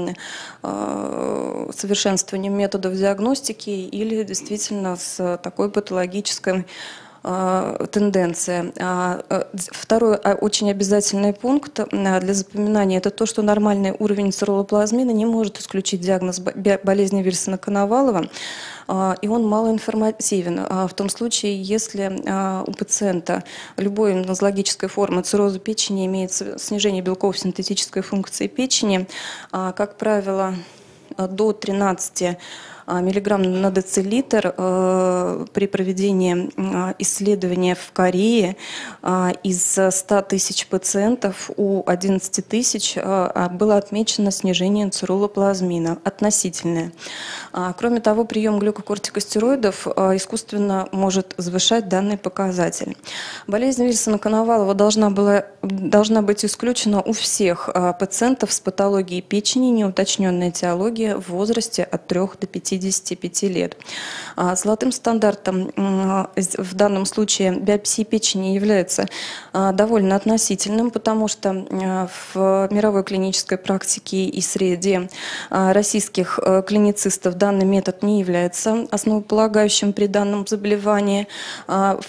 совершенствованием методов диагностики, или действительно с такой патологической тенденция. Второй очень обязательный пункт для запоминания – это то, что нормальный уровень цирролоплазмина не может исключить диагноз болезни Вильсона-Коновалова, и он малоинформативен. В том случае, если у пациента любой нозологической формы цирроза печени имеется снижение белков синтетической функции печени, как правило, до 13 миллиграмм на децилитр при проведении исследования в Корее из 100 тысяч пациентов у 11 тысяч было отмечено снижение цирролоплазмина относительное. Кроме того, прием глюкокортикостероидов искусственно может завышать данный показатель. Болезнь Вильсона-Коновалова должна быть исключена у всех пациентов с патологией печени, неуточненная этиология в возрасте от 3 до 50 55 лет. Золотым стандартом в данном случае биопсии печени является довольно относительным, потому что в мировой клинической практике и среде российских клиницистов данный метод не является основополагающим при данном заболевании. В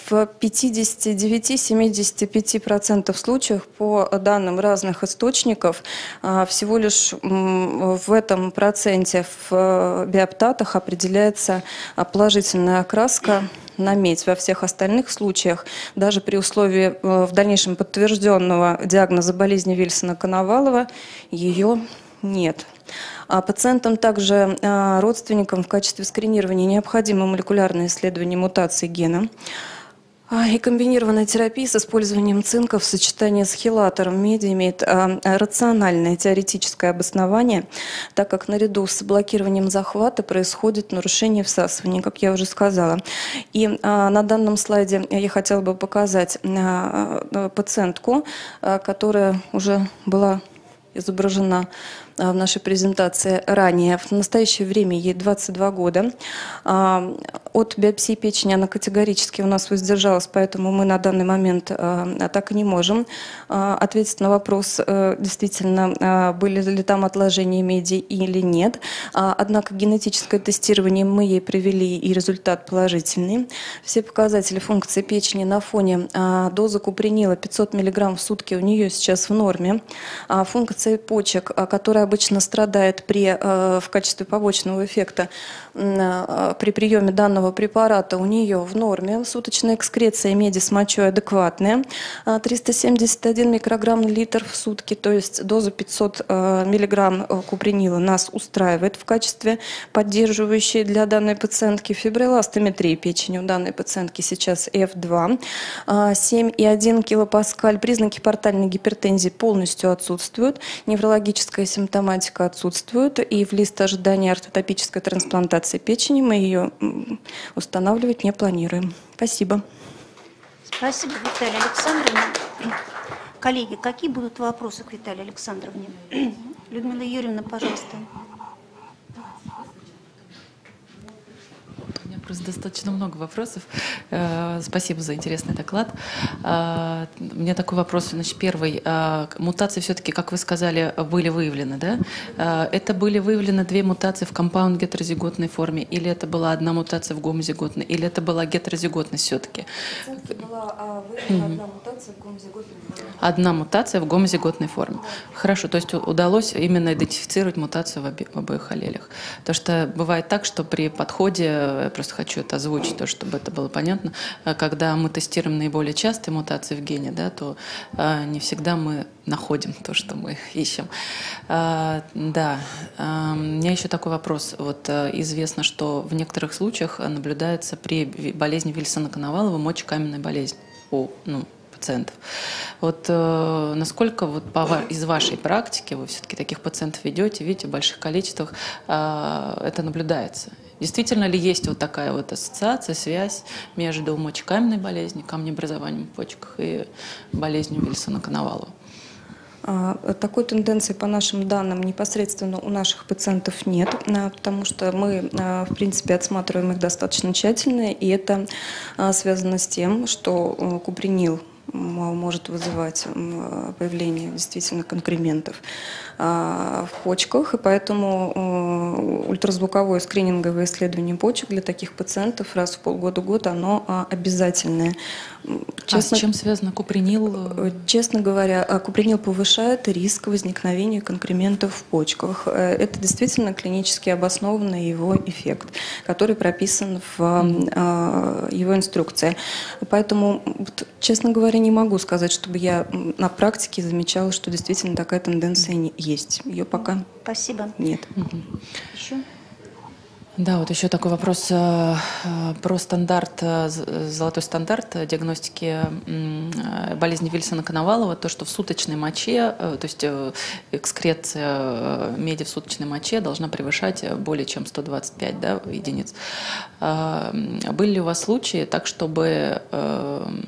59-75% случаев по данным разных источников всего лишь в этом проценте в биоптатах определяется положительная окраска на медь. Во всех остальных случаях, даже при условии в дальнейшем подтвержденного диагноза болезни Вильсона-Коновалова, ее нет. А пациентам, также родственникам в качестве скринирования необходимо молекулярное исследование мутации гена и комбинированная терапия с использованием цинка в сочетании с хелатором меди имеет рациональное теоретическое обоснование, так как наряду с блокированием захвата происходит нарушение всасывания, как я уже сказала. И на данном слайде я хотела бы показать пациентку, которая уже была изображена в нашей презентации ранее. В настоящее время ей 22 года. От биопсии печени она категорически у нас воздержалась, поэтому мы на данный момент так и не можем ответить на вопрос, действительно, были ли там отложения меди или нет. Однако генетическое тестирование мы ей провели, и результат положительный. Все показатели функции печени на фоне дозы купринила 500 мг в сутки у нее сейчас в норме. Функция почек, которая обычно страдает в качестве побочного эффекта при приеме данного препарата, у нее в норме. Суточная экскреция меди с мочой адекватная. 371 микрограмм на литр в сутки, то есть доза 500 миллиграмм купринила нас устраивает в качестве поддерживающей для данной пациентки. Фибрилостометрия печени у данной пациентки сейчас F2. 7,1 килопаскаль. Признаки портальной гипертензии полностью отсутствуют. Неврологическая симптоматика отсутствует. И в лист ожидания ортотопической трансплантации печени мы ее устанавливать не планируем. Спасибо. Спасибо, Виталия Александровна. Коллеги, какие будут вопросы к Виталии Александровне? Людмила Юрьевна, пожалуйста. У меня просто достаточно много вопросов. Спасибо за интересный доклад. У меня такой вопрос. Значит, первый. Мутации все-таки, как вы сказали, были выявлены, да? Это были выявлены 2 мутации в компаунд-гетерозиготной форме, или это была одна мутация в гомозиготной, или это была гетерозиготность все-таки? Была выявлена одна мутация в гомозиготной форме. Одна мутация в гомозиготной форме. Хорошо, то есть удалось именно идентифицировать мутацию в обоих аллелях. Потому что бывает так, что при подходе, я просто хочу это озвучить, то, чтобы это было понятно, когда мы тестируем наиболее частые мутации в гене, да, то не всегда мы находим то, что мы ищем. Да, у меня еще такой вопрос. Вот известно, что в некоторых случаях наблюдается при болезни Вильсона-Коновалова мочекаменная болезнь у пациентов. Вот насколько вот из вашей практики, вы все-таки таких пациентов ведете, видите, в больших количествах это наблюдается? Действительно ли есть вот такая вот ассоциация, связь между мочекаменной болезнью, камнеобразованием в почках и болезнью Вильсона-Коновалова? Такой тенденции по нашим данным непосредственно у наших пациентов нет, потому что мы, в принципе, отсматриваем их достаточно тщательно, и это связано с тем, что купринил может вызывать появление действительно конкрементов в почках, и поэтому ультразвуковое скрининговое исследование почек для таких пациентов раз в полгода-год, оно обязательное. Честно, с чем связано купринил? Честно говоря, купринил повышает риск возникновения конкрементов в почках. Это действительно клинически обоснованный его эффект, который прописан в его инструкции. Поэтому, честно говоря, не могу сказать, чтобы я на практике замечала, что действительно такая тенденция есть. Ее пока нет. Еще? Да, вот еще такой вопрос про золотой стандарт диагностики болезни Вильсона-Коновалова. То, что в суточной моче, то есть экскреция меди в суточной моче должна превышать более чем 125 единиц. Были ли у вас случаи так, чтобы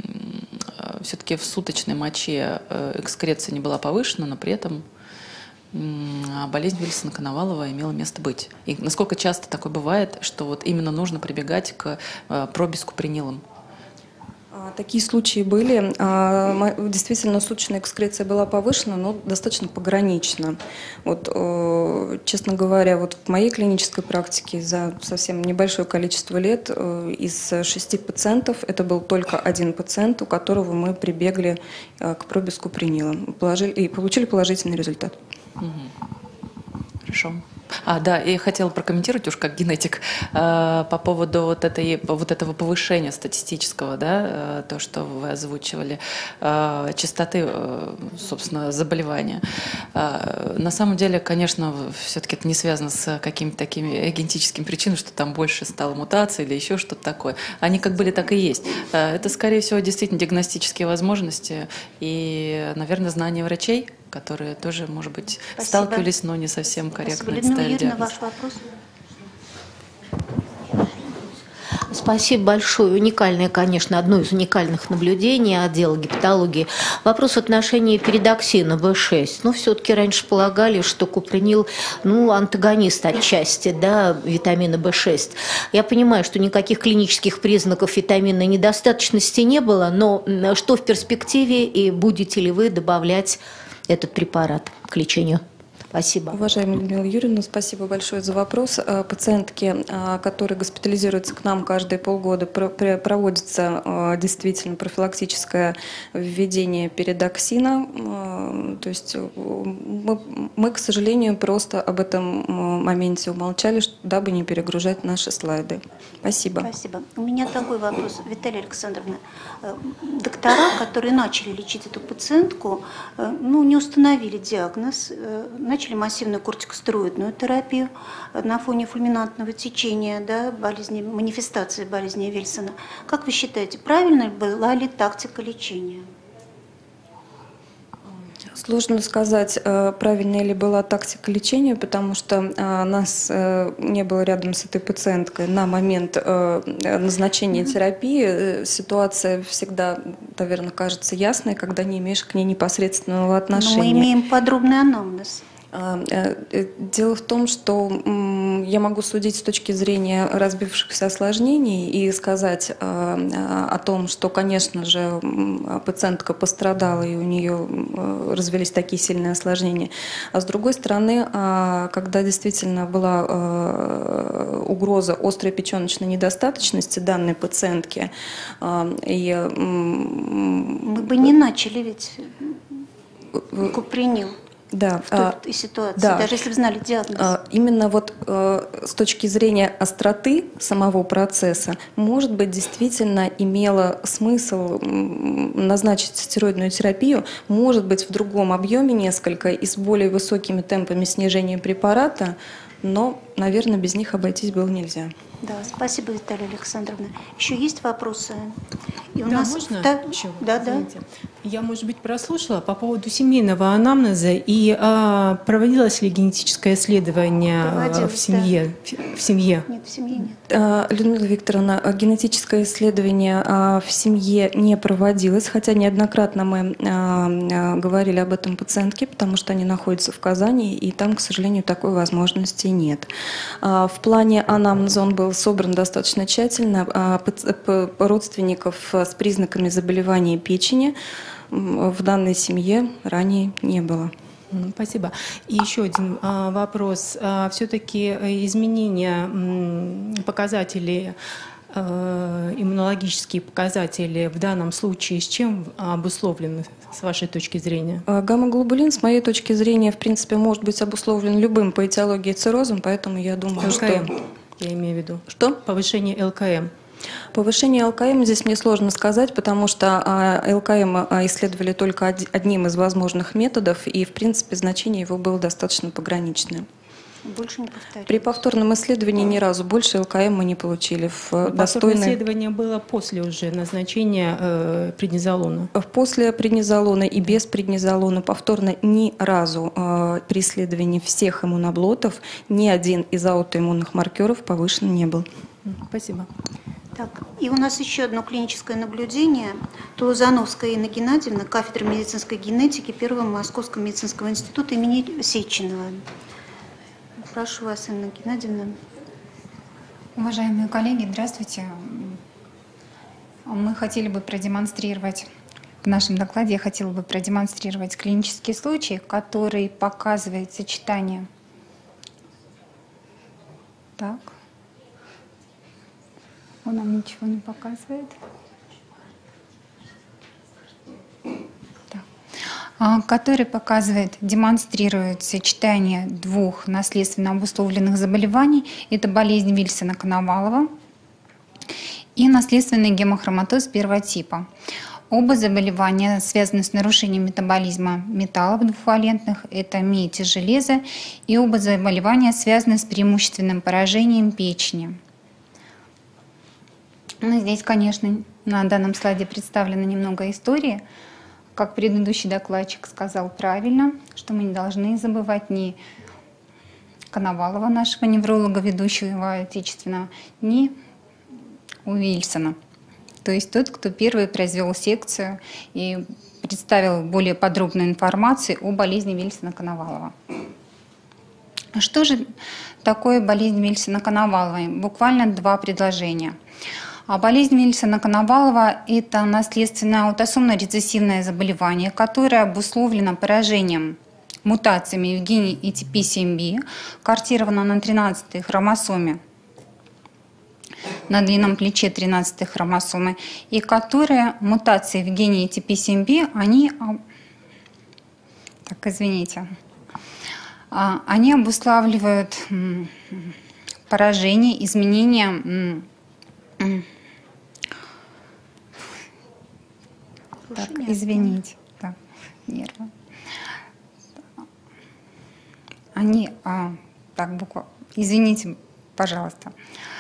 все-таки в суточной моче экскреция не была повышена, но при этом болезнь Вильсона-Коновалова имела место быть? И насколько часто такое бывает, что вот именно нужно прибегать к пробе с купринилом? Такие случаи были. Действительно, суточная экскреция была повышена, но достаточно погранично. Вот, честно говоря, вот в моей клинической практике за совсем небольшое количество лет из 6 пациентов это был только один пациент, у которого мы прибегли к пробе с купринилом и получили положительный результат. Хорошо. Да, я хотела прокомментировать уж как генетик по поводу вот этого повышения статистического, да, то, что вы озвучивали, частоты, собственно, заболевания. На самом деле, конечно, все-таки это не связано с какими-то такими генетическими причинами, что там больше стало мутаций или еще что-то такое. Они как были, так и есть. Это, скорее всего, действительно диагностические возможности и, наверное, знания врачей, которые тоже, может быть, сталкивались, но не совсем корректно ставили диагноз. Ваш вопрос. Спасибо большое. Уникальное, конечно, одно из уникальных наблюдений отдела гепатологии. Вопрос в отношении передоксина В6. Ну, все-таки раньше полагали, что купринил, антагонист отчасти, да, витамина В6. Я понимаю, что никаких клинических признаков витаминной недостаточности не было, но что в перспективе и будете ли вы добавлять этот препарат к лечению? Спасибо. Уважаемая Людмила Юрьевна, спасибо большое за вопрос. Пациентки, которые госпитализируются к нам каждые полгода, проводится действительно профилактическое введение передоксина. То есть мы, к сожалению, просто об этом моменте умолчали, дабы не перегружать наши слайды. Спасибо. Спасибо. У меня такой вопрос, Виталия Александровна. Доктора, которые начали лечить эту пациентку, не установили диагноз, начали массивную кортикостероидную терапию на фоне фульминантного течения, да, манифестации болезни Вильсона. Как вы считаете, правильно была ли тактика лечения? Сложно сказать, правильная ли была тактика лечения, потому что нас не было рядом с этой пациенткой на момент назначения терапии. Ситуация всегда, наверное, кажется ясной, когда не имеешь к ней непосредственного отношения. Но мы имеем подробный анамнез. Дело в том, что я могу судить с точки зрения разбившихся осложнений и сказать о том, что, конечно же, пациентка пострадала и у нее развились такие сильные осложнения. А с другой стороны, когда действительно была угроза острой печеночной недостаточности данной пациентки, мы бы не начали ведь купринил. Да, в той ситуации, да. даже если бы знали диагноз. Именно вот с точки зрения остроты самого процесса, может быть, действительно имело смысл назначить стероидную терапию, может быть, в другом объеме несколько и с более высокими темпами снижения препарата, но, наверное, без них обойтись было нельзя. Да, спасибо, Виталия Александровна. Еще есть вопросы? И у да, нас можно еще? Да. Я, может быть, прослушала по поводу семейного анамнеза и проводилось ли генетическое исследование в семье? Да. В семье? Нет, в семье нет. Людмила Викторовна, генетическое исследование в семье не проводилось, хотя неоднократно мы говорили об этом пациентке, потому что они находятся в Казани, и там, к сожалению, такой возможности нет. В плане анамнеза он был собран достаточно тщательно. Родственников с признаками заболевания печени в данной семье ранее не было. Спасибо. И еще один вопрос. Все-таки изменения показателей, иммунологические показатели в данном случае с чем обусловлены, с вашей точки зрения? Гамма-глобулин, с моей точки зрения, в принципе, может быть обусловлен любым по этиологии циррозом, поэтому я думаю, ЛКМ, что... я имею в виду. Что? Повышение ЛКМ. Повышение ЛКМ здесь мне сложно сказать, потому что ЛКМ исследовали только одним из возможных методов, и, в принципе, значение его было достаточно пограничное. Больше не повторяю. При повторном исследовании ни разу больше ЛКМ мы не получили. Повторное исследование было после уже назначения преднизолона? После преднизолона и без преднизолона повторно ни разу при исследовании всех иммуноблотов ни один из аутоиммунных маркеров повышен не был. Спасибо. Так, и у нас еще одно клиническое наблюдение. Тулузановская Инна Геннадьевна, кафедра медицинской генетики Первого Московского медицинского института имени Сеченова. Прошу вас, Инна Геннадьевна. Уважаемые коллеги, здравствуйте. Мы хотели бы продемонстрировать, в нашем докладе я хотела бы продемонстрировать клинический случай, который показывает сочетание. Так. Он нам ничего не показывает. Так. Который показывает, демонстрирует сочетание двух наследственно обусловленных заболеваний. Это болезнь Вильсона-Коновалова и наследственный гемохроматоз первого типа. Оба заболевания связаны с нарушением метаболизма металлов двухвалентных, это медь и железо, и оба заболевания связаны с преимущественным поражением печени. Ну, здесь, конечно, на данном слайде представлена немного истории. Как предыдущий докладчик сказал правильно, что мы не должны забывать ни Коновалова, нашего невролога, ведущего отечественного, ни у Вильсона. То есть тот, кто первый произвел секцию и представил более подробную информацию о болезни Вильсона-Коновалова. Что же такое болезнь Вильсона-Коновалова? Буквально два предложения. Болезнь Вильсона-Коновалова – это наследственное аутосомно-рецессивное заболевание, которое обусловлено поражением мутациями в гене ETP7B, картировано на 13-й хромосоме, на длинном плече 13-й хромосомы, и которые мутации в гене ETP7B, они обуславливают поражение, изменения. Так, извините, так, нервы. Они, так, буква, извините, пожалуйста.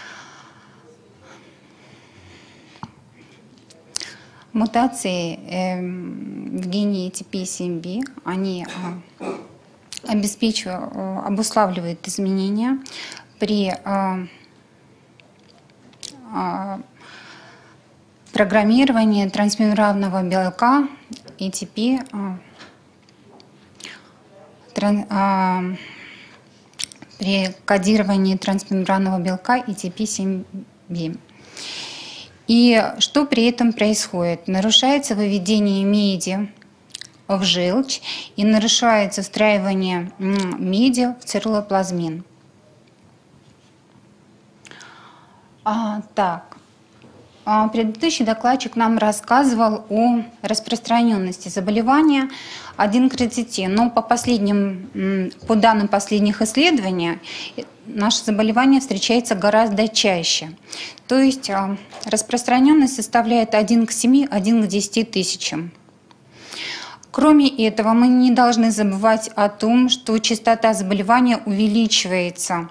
Мутации в гене ETP7B, они обуславливают изменения при программировании трансмембранного белка ETP, при кодировании трансмембранного белка ETP7B. И что при этом происходит? Нарушается выведение меди в желчь и нарушается встраивание меди в цирролоплазмин. Предыдущий докладчик нам рассказывал о распространенности заболевания 1 к 30, но по данным последних исследований, наше заболевание встречается гораздо чаще. То есть распространенность составляет 1 к 7, 1 к 10 тысячам. Кроме этого, мы не должны забывать о том, что частота заболевания увеличивается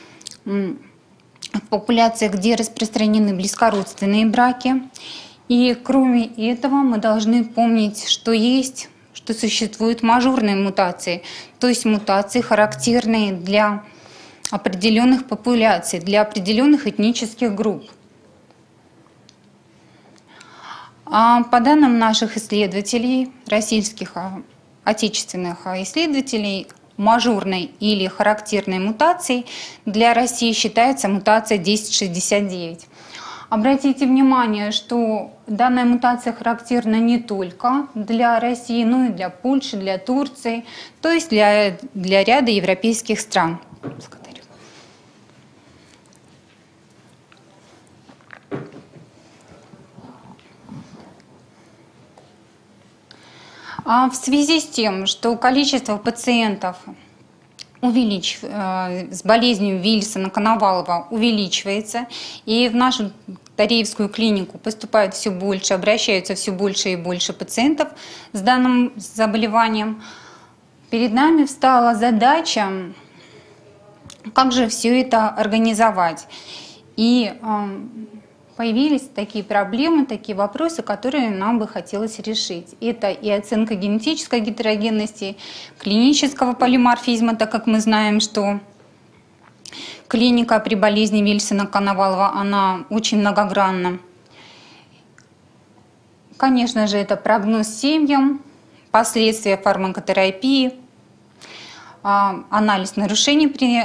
в популяциях, где распространены близкородственные браки. И кроме этого мы должны помнить, что существуют мажорные мутации, то есть мутации, характерные для определенных популяций, для определенных этнических групп. По данным наших исследователей, российских отечественных исследователей, мажорной или характерной мутацией для России считается мутация 1069. Обратите внимание, что данная мутация характерна не только для России, но и для Польши, для Турции, то есть для ряда европейских стран. Благодарю. В связи с тем, что количество пациентов с болезнью Вильсона-Коновалова увеличивается, и в нашу Тареевскую клинику поступает все больше, обращаются все больше и больше пациентов с данным заболеванием, перед нами встала задача, как же все это организовать. И появились такие проблемы, такие вопросы, которые нам бы хотелось решить. Это и оценка генетической гетерогенности, клинического полиморфизма, так как мы знаем, что Клиника при болезни Вильсона-Коновалова, она очень многогранна. Конечно же, это прогноз семьям, последствия фармакотерапии, анализ нарушений при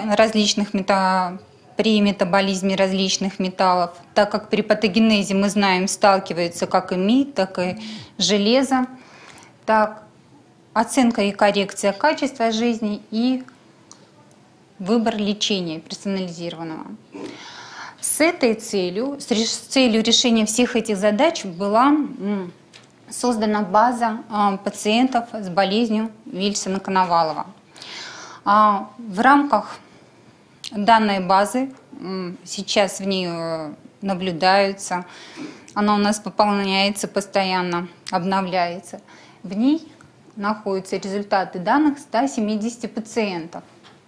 метаболизме различных металлов, так как при патогенезе, мы знаем, сталкиваются как и медь, так и железо, так оценка и коррекция качества жизни и выбор лечения персонализированного. С этой целью, с целью решения всех этих задач была создана база пациентов с болезнью Вильсона-Коновалова. В рамках данной базы сейчас в ней наблюдаются, она у нас пополняется постоянно, обновляется. В ней находятся результаты данных 170 пациентов.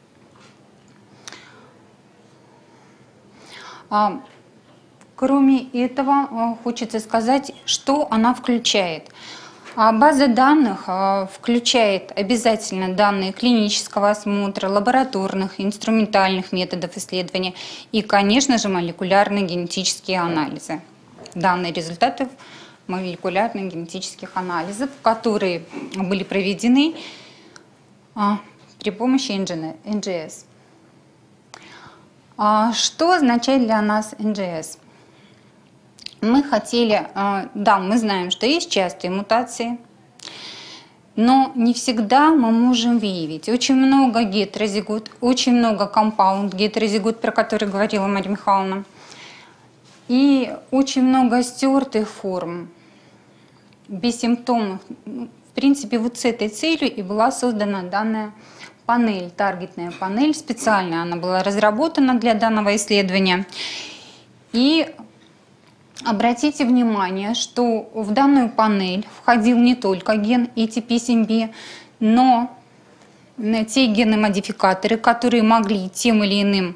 Кроме этого, хочется сказать, что она включает. База данных включает обязательно данные клинического осмотра, лабораторных, инструментальных методов исследования и, конечно же, молекулярные генетические анализы. Данные результаты молекулярных генетических анализов, которые были проведены при помощи НГС. Что означает для нас НГС? Мы хотели, да, мы знаем, что есть частые мутации, но не всегда мы можем выявить. Очень много гетерозигот, очень много компаунд гетерозигот, про который говорила Мария Михайловна, и очень много стертых форм, бессимптомных. В принципе, вот с этой целью и была создана данная панель, таргетная панель, специально она была разработана для данного исследования. И обратите внимание, что в данную панель входил не только ген ATP7B, но те гены-модификаторы, которые могли тем или иным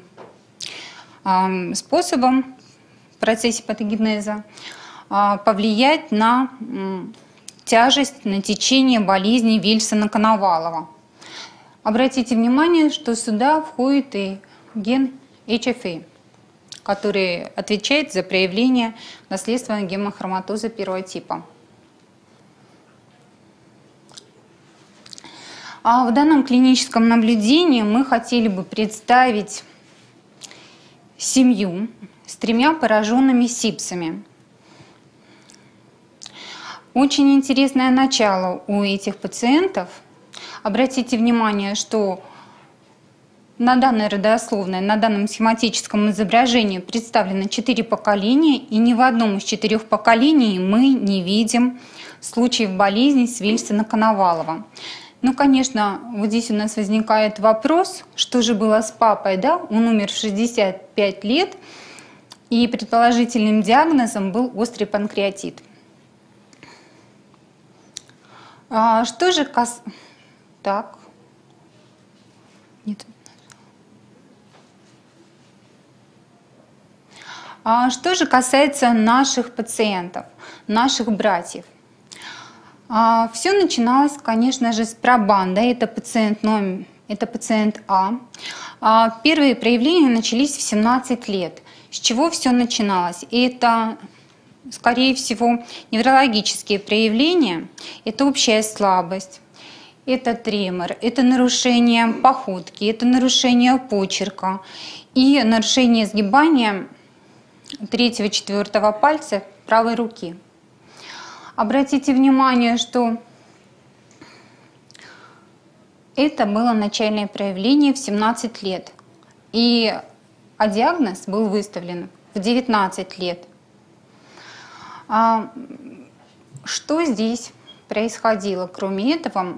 способом в процессе патогенеза повлиять на тяжесть, на течение болезни Вильсона-Коновалова. Обратите внимание, что сюда входит и ген HFA, который отвечает за проявление наследственного гемохроматоза первого типа. В данном клиническом наблюдении мы хотели бы представить семью с 3 пораженными сипсами. Очень интересное начало у этих пациентов. Обратите внимание, что на данной родословной, на данном схематическом изображении представлено 4 поколения, и ни в одном из 4 поколений мы не видим случаев болезни с Вильсона-Коновалова. Ну, конечно, вот здесь у нас возникает вопрос, что же было с папой, да? Он умер в 65 лет, и предположительным диагнозом был острый панкреатит. Что же Так. Нет. Что же касается наших пациентов, наших братьев. Все начиналось, конечно же, с пробанда. Это пациент А. Первые проявления начались в 17 лет. С чего все начиналось? Это, скорее всего, неврологические проявления. Это общая слабость, это тремор, это нарушение походки, это нарушение почерка и нарушение сгибания 3-4 пальца правой руки. Обратите внимание, что это было начальное проявление в 17 лет, а диагноз был выставлен в 19 лет. Что здесь происходило? Кроме этого,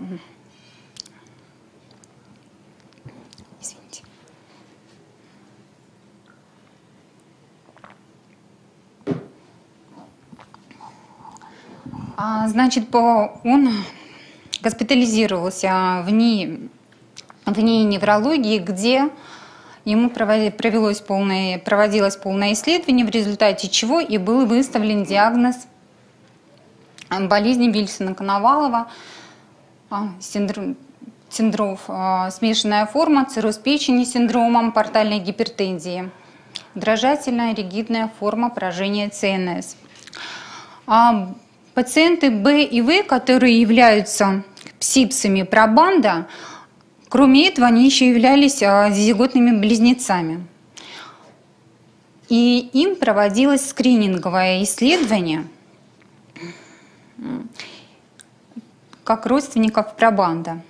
извините. Значит, он госпитализировался в НИИ неврологии, где ему проводилось полное исследование, в результате чего и был выставлен диагноз болезни Вильсона-Коновалова, синдром, смешанная форма, цирроз печени с синдромом портальной гипертензии, дрожательная ригидная форма поражения ЦНС. Пациенты Б и В, которые являются псипсами пробанда, кроме этого, они еще являлись зизиготными близнецами. И им проводилось скрининговое исследование как родственников пробанда.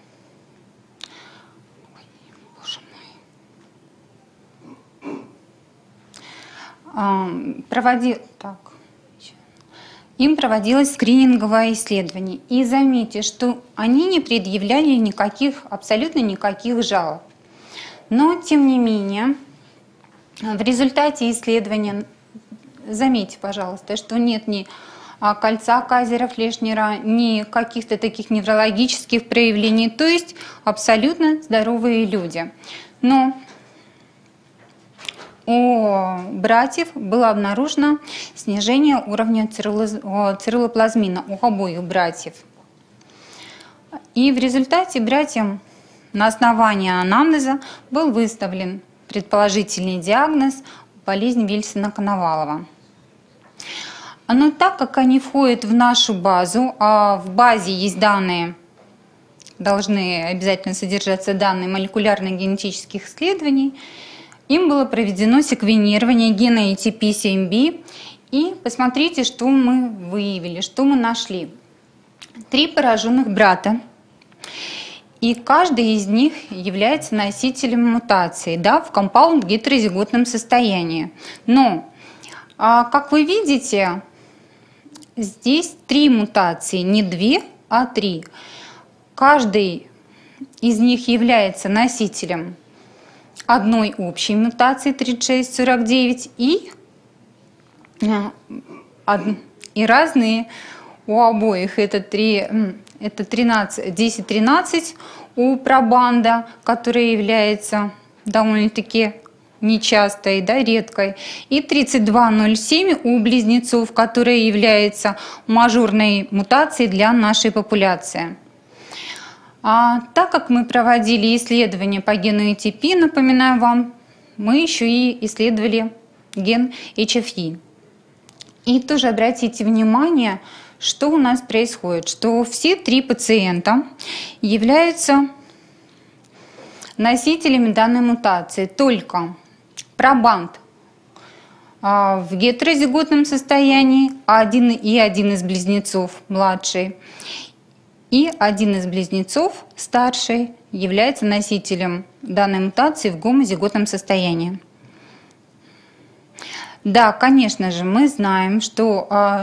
Им проводилось скрининговое исследование. И заметьте, что они не предъявляли абсолютно никаких жалоб. Но, тем не менее, в результате исследования, заметьте, пожалуйста, что нет ни кольца Казера-Флешнера, ни каких-то таких неврологических проявлений, то есть абсолютно здоровые люди. Но у братьев было обнаружено снижение уровня цирролоплазмина у обоих братьев. И в результате братьям на основании анамнеза был выставлен предположительный диагноз болезнь Вильсона-Коновалова. Но так как они входят в нашу базу, а в базе есть данные, должны обязательно содержаться данные молекулярно-генетических исследований, им было проведено секвенирование гена ATP7B. И посмотрите, что мы выявили, что мы нашли. 3 пораженных брата. И каждый из них является носителем мутации, да, в компаунд-гетерозиготном состоянии. Но, как вы видите, здесь 3 мутации, не 2, а 3. Каждый из них является носителем одной общей мутации 3649 и разные у обоих. Это 1013 у пробанда, которая является довольно-таки нечастой, да, редкой, и 3207 у близнецов, которая является мажорной мутацией для нашей популяции. Так как мы проводили исследования по гену ATP, напоминаю вам, мы еще и исследовали ген HFE. И тоже обратите внимание, что у нас происходит, что все 3 пациента являются носителями данной мутации, только пробанд в гетерозиготном состоянии, один из близнецов младший, и один из близнецов, старший, является носителем данной мутации в гомозиготном состоянии. Да, конечно же, мы знаем, что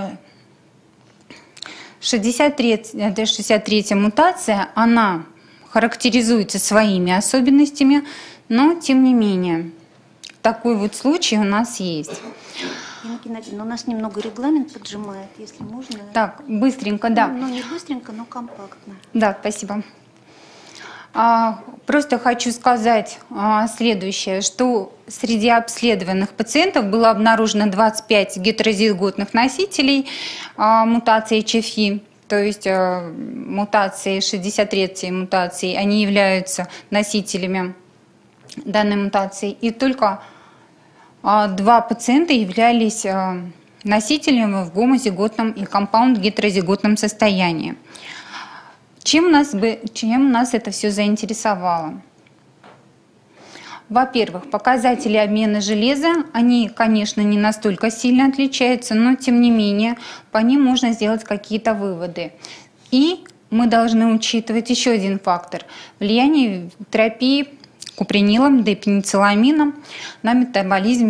63-я мутация, она характеризуется своими особенностями, но тем не менее, такой вот случай у нас есть. Но у нас немного регламент поджимает, если можно. Так, быстренько, да. Ну, не быстренько, но компактно. Да, спасибо. Просто хочу сказать следующее, что среди обследованных пациентов было обнаружено 25 гетерозиготных носителей мутации HFE, то есть мутации 63-й мутации, они являются носителями данной мутации, и только 2 пациента являлись носителями в гомозиготном и компаунд-гетерозиготном состоянии. Чем нас это все заинтересовало? Во-первых, показатели обмена железа, они, конечно, не настолько сильно отличаются, но тем не менее по ним можно сделать какие-то выводы. И мы должны учитывать еще один фактор – влияние терапии купринилом, депеницилламином на метаболизм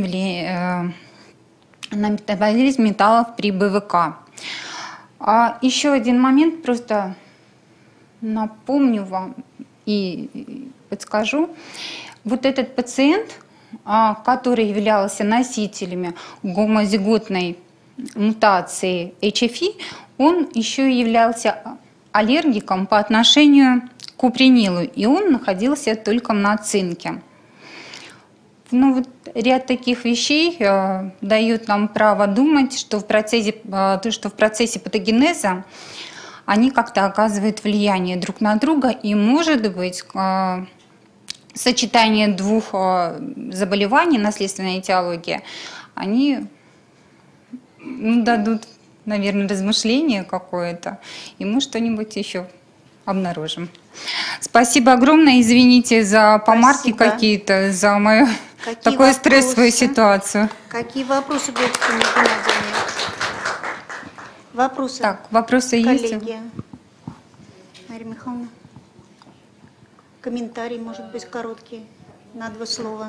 металлов при БВК. Еще один момент, просто напомню вам и подскажу. Вот этот пациент, который являлся носителем гомозиготной мутации HFE, он еще и являлся аллергиком по отношению к купринилу, и он находился только на цинке. Ну, вот ряд таких вещей дает нам право думать, что в процессе патогенеза они как-то оказывают влияние друг на друга, и, может быть, сочетание двух заболеваний, наследственная этиология, они дадут, наверное, размышление какое-то, и мы что-нибудь еще обнаружим. Спасибо огромное, извините за помарки какие-то, за мою такую стрессовую ситуацию. Какие вопросы будут, Ксения Геннадьевна? Вопросы? Так, вопросы есть? Коллеги. Мария Михайловна. Комментарий, может быть, короткий, на 2 слова.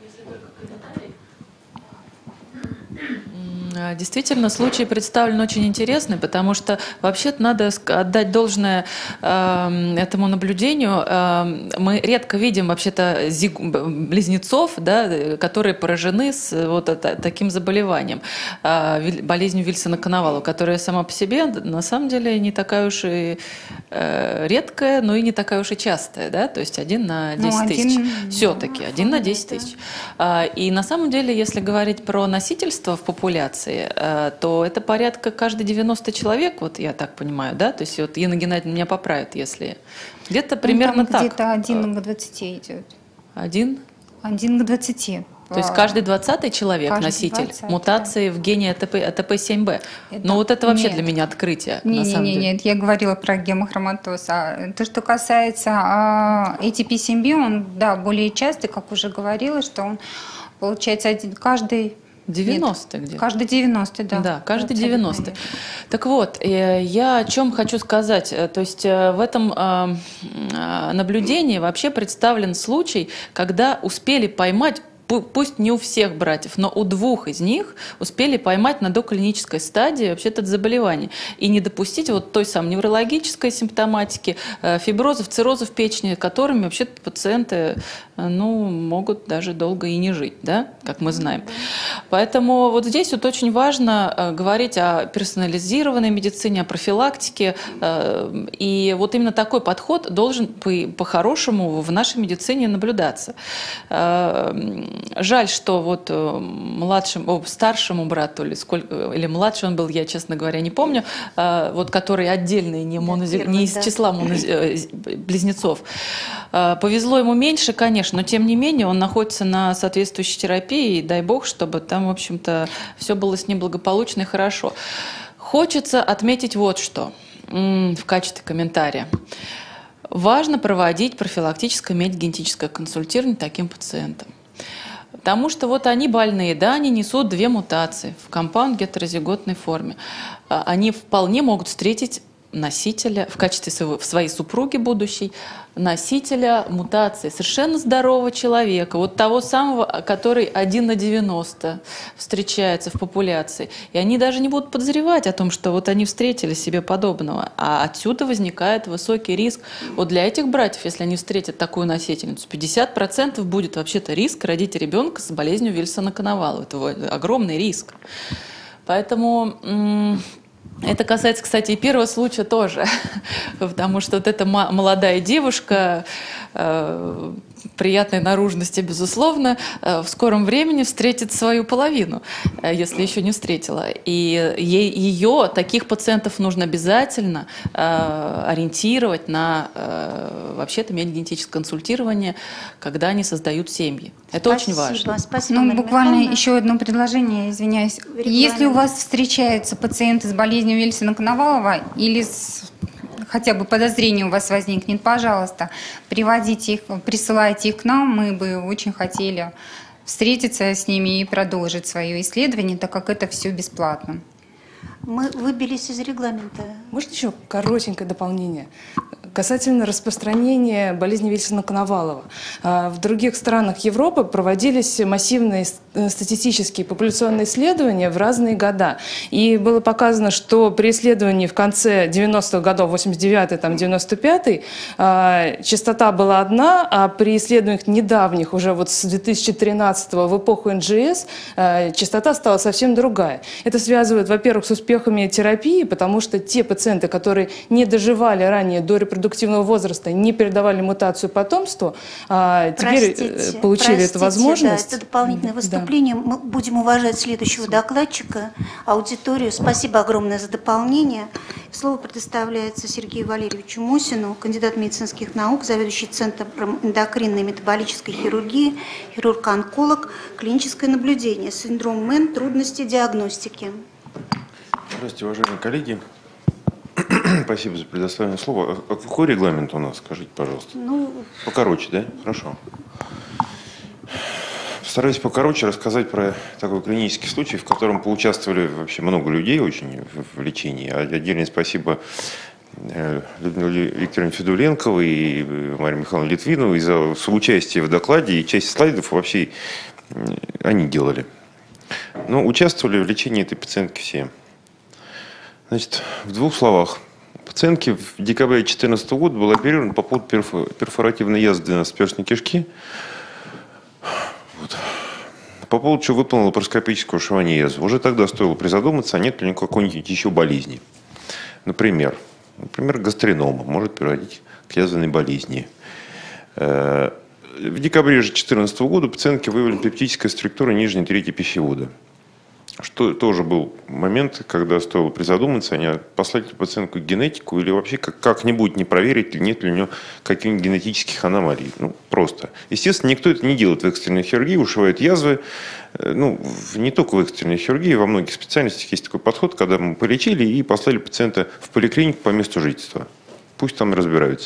Действительно, случай представлен очень интересный, потому что вообще-то надо отдать должное этому наблюдению. Мы редко видим вообще-то близнецов, да, которые поражены вот таким заболеванием, болезнью Вильсона-Коновалова, которая сама по себе на самом деле не такая уж и редкая, но и не такая уж и частая, да, то есть 1 на 10 тысяч. Все-таки 1 на 10 тысяч. И на самом деле, если говорить про носительство в популяции, то это порядка каждый 90 человек, вот я так понимаю, да? То есть вот Инна Геннадьевна меня поправит, если... Где-то примерно так. Где-то 1 к 20 идет. 1? 1 к 20. То есть каждый 20-й человек, каждый носитель 20-й, мутации в гене АТП7Б. Но вот это вообще для меня открытие, на самом деле. Нет, я говорила про гемохроматоз. А то, что касается ATP7B, он, да, более частый, как уже говорила, что он получается каждый... 90 где-то. Каждый 90, да. Да, каждый 90. Так вот, я о чем хочу сказать. То есть в этом наблюдении вообще представлен случай, когда успели поймать, пусть не у всех братьев, но у 2 из них успели поймать на доклинической стадии вообще-то это заболевание и не допустить вот той самой неврологической симптоматики, фиброзов, циррозов печени, которыми вообще-то пациенты могут даже долго и не жить, да, как мы знаем. Поэтому вот здесь вот очень важно говорить о персонализированной медицине, о профилактике, и вот именно такой подход должен по-хорошему в нашей медицине наблюдаться. Жаль, что вот старшему брату, или младший он был, я, честно говоря, не помню, вот который отдельный, не из числа близнецов. Повезло ему меньше, конечно, но тем не менее он находится на соответствующей терапии, и дай бог, чтобы там, в общем-то, все было с ним благополучно и хорошо. Хочется отметить вот что в качестве комментария. Важно проводить профилактическое медико-генетическое консультирование таким пациентам. Потому что вот они больные, да, они несут 2 мутации в компаунд-гетерозиготной форме. Они вполне могут встретить носителя в качестве своей супруги будущей, носителя мутации совершенно здорового человека, вот того самого, который 1 на 90 встречается в популяции. И они даже не будут подозревать о том, что вот они встретили себе подобного. А отсюда возникает высокий риск. Вот для этих братьев, если они встретят такую носительницу, 50% будет вообще-то риск родить ребенка с болезнью Вильсона-Коновалова. Это огромный риск. Поэтому... Это касается, кстати, и первого случая тоже, потому что вот эта молодая девушка приятной наружности, безусловно, в скором времени встретит свою половину, если еще не встретила. И ее, таких пациентов, нужно обязательно ориентировать на вообще-то медико-генетическое консультирование, когда они создают семьи. Это очень важно. Спасибо, буквально еще одно предложение, извиняюсь. Если у вас встречаются пациенты с болезнью Вильсона-Коновалова или хотя бы подозрение у вас возникнет, пожалуйста, приводите их, присылайте их к нам. Мы бы очень хотели встретиться с ними и продолжить свое исследование, так как это все бесплатно. Мы выбились из регламента. Можно еще коротенькое дополнение? Касательно распространения болезни Вильсона-Коновалова. В других странах Европы проводились массивные статистические популяционные исследования в разные года. И было показано, что при исследовании в конце 90-х годов, 89-й, 95-й, частота была одна, а при исследованиях недавних, уже вот с 2013-го в эпоху НЖС, частота стала совсем другая. Это связывает, во-первых, с успехами терапии, потому что те пациенты, которые не доживали ранее до репродуктивного возраста, не передавали мутацию потомству, теперь получили эту возможность. Да, это дополнительное выступление. выступлением. Мы будем уважать следующего докладчика, аудиторию. Спасибо огромное за дополнение. Слово предоставляется Сергею Валерьевичу Мосину, кандидат медицинских наук, заведующий Центром эндокринной и метаболической хирургии, хирург-онколог, клиническое наблюдение, синдром МЭН, трудности диагностики. Здравствуйте, уважаемые коллеги. Спасибо за предоставленное слово. А какой регламент у нас, скажите, пожалуйста? Покороче, да? Хорошо. Постараюсь покороче рассказать про такой клинический случай, в котором поучаствовали вообще много людей очень в лечении. Отдельное спасибо Людмиле Викторовне Федуленковой и Марии Михайловне Литвиновой за соучастие в докладе, и часть слайдов вообще они делали. Но участвовали в лечении этой пациентки все. Значит, в двух словах. Пациентке в декабре 2014 года был оперирован по поводу перфоративной язвы 12-перстной кишки. Вот. По поводу чего выполнила лапароскопическое ушивание язвы. Уже тогда стоило призадуматься, а нет ли какой-нибудь еще болезни. Например, гастринома может приводить к язвенной болезни. В декабре 2014 года у пациентки выявлена пептическая структура нижней трети пищевода. Что тоже был момент, когда стоило призадуматься, а не послать эту пациентку к генетику или вообще как-нибудь не проверить, нет ли у нее каких-нибудь генетических аномалий. Ну, просто. Естественно, никто это не делает в экстренной хирургии, ушивают язвы. Ну, не только в экстренной хирургии, во многих специальностях есть такой подход, когда мы полечили и послали пациента в поликлинику по месту жительства. Пусть там и разбираются.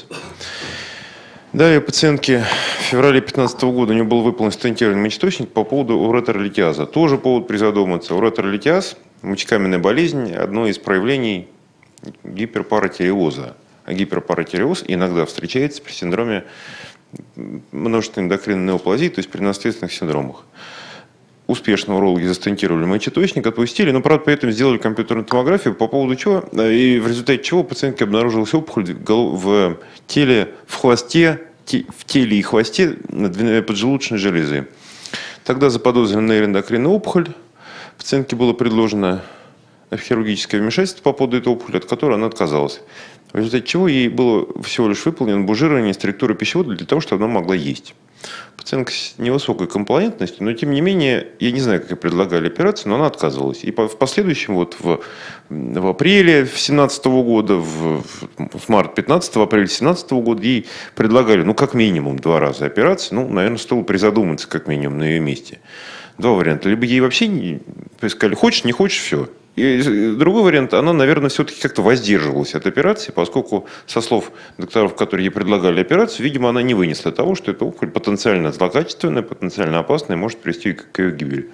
Далее пациентке в феврале 2015 года у нее был выполнен стентированный мочеточник по поводу уретролитиаза. Тоже повод призадуматься. Уретролитиаз, мочекаменная болезнь, одно из проявлений гиперпаратиреоза. А гиперпаратиреоз иногда встречается при синдроме множественной эндокринной неоплазии, то есть при наследственных синдромах. Успешно урологи застентировали мочеточник, отпустили, но, правда, при этом сделали компьютерную томографию, по поводу чего, и в результате чего у пациентки обнаружилась опухоль в теле, в хвосте, в теле и хвосте поджелудочной железы. Тогда заподозрена нейроэндокринная опухоль. Пациентке было предложено хирургическое вмешательство по поводу этой опухоли, от которой она отказалась. В результате чего ей было всего лишь выполнено бужирование структуры пищевода для того, чтобы она могла есть. Пациентка с невысокой комплаентностью, но тем не менее, я не знаю, как ей предлагали операцию, но она отказывалась. И в последующем, вот в апреле 2017 года, в март 2015, в апреле 2017 года ей предлагали, ну, как минимум 2 раза операции. Ну, наверное, стоило призадуматься, как минимум, на ее месте. 2 варианта. Либо ей вообще не сказали, хочешь, не хочешь, все. И другой вариант, она, наверное, все-таки как-то воздерживалась от операции, поскольку, со слов докторов, которые ей предлагали операцию, видимо, она не вынесла того, что эта опухоль потенциально злокачественная, потенциально опасная, может привести к ее гибели.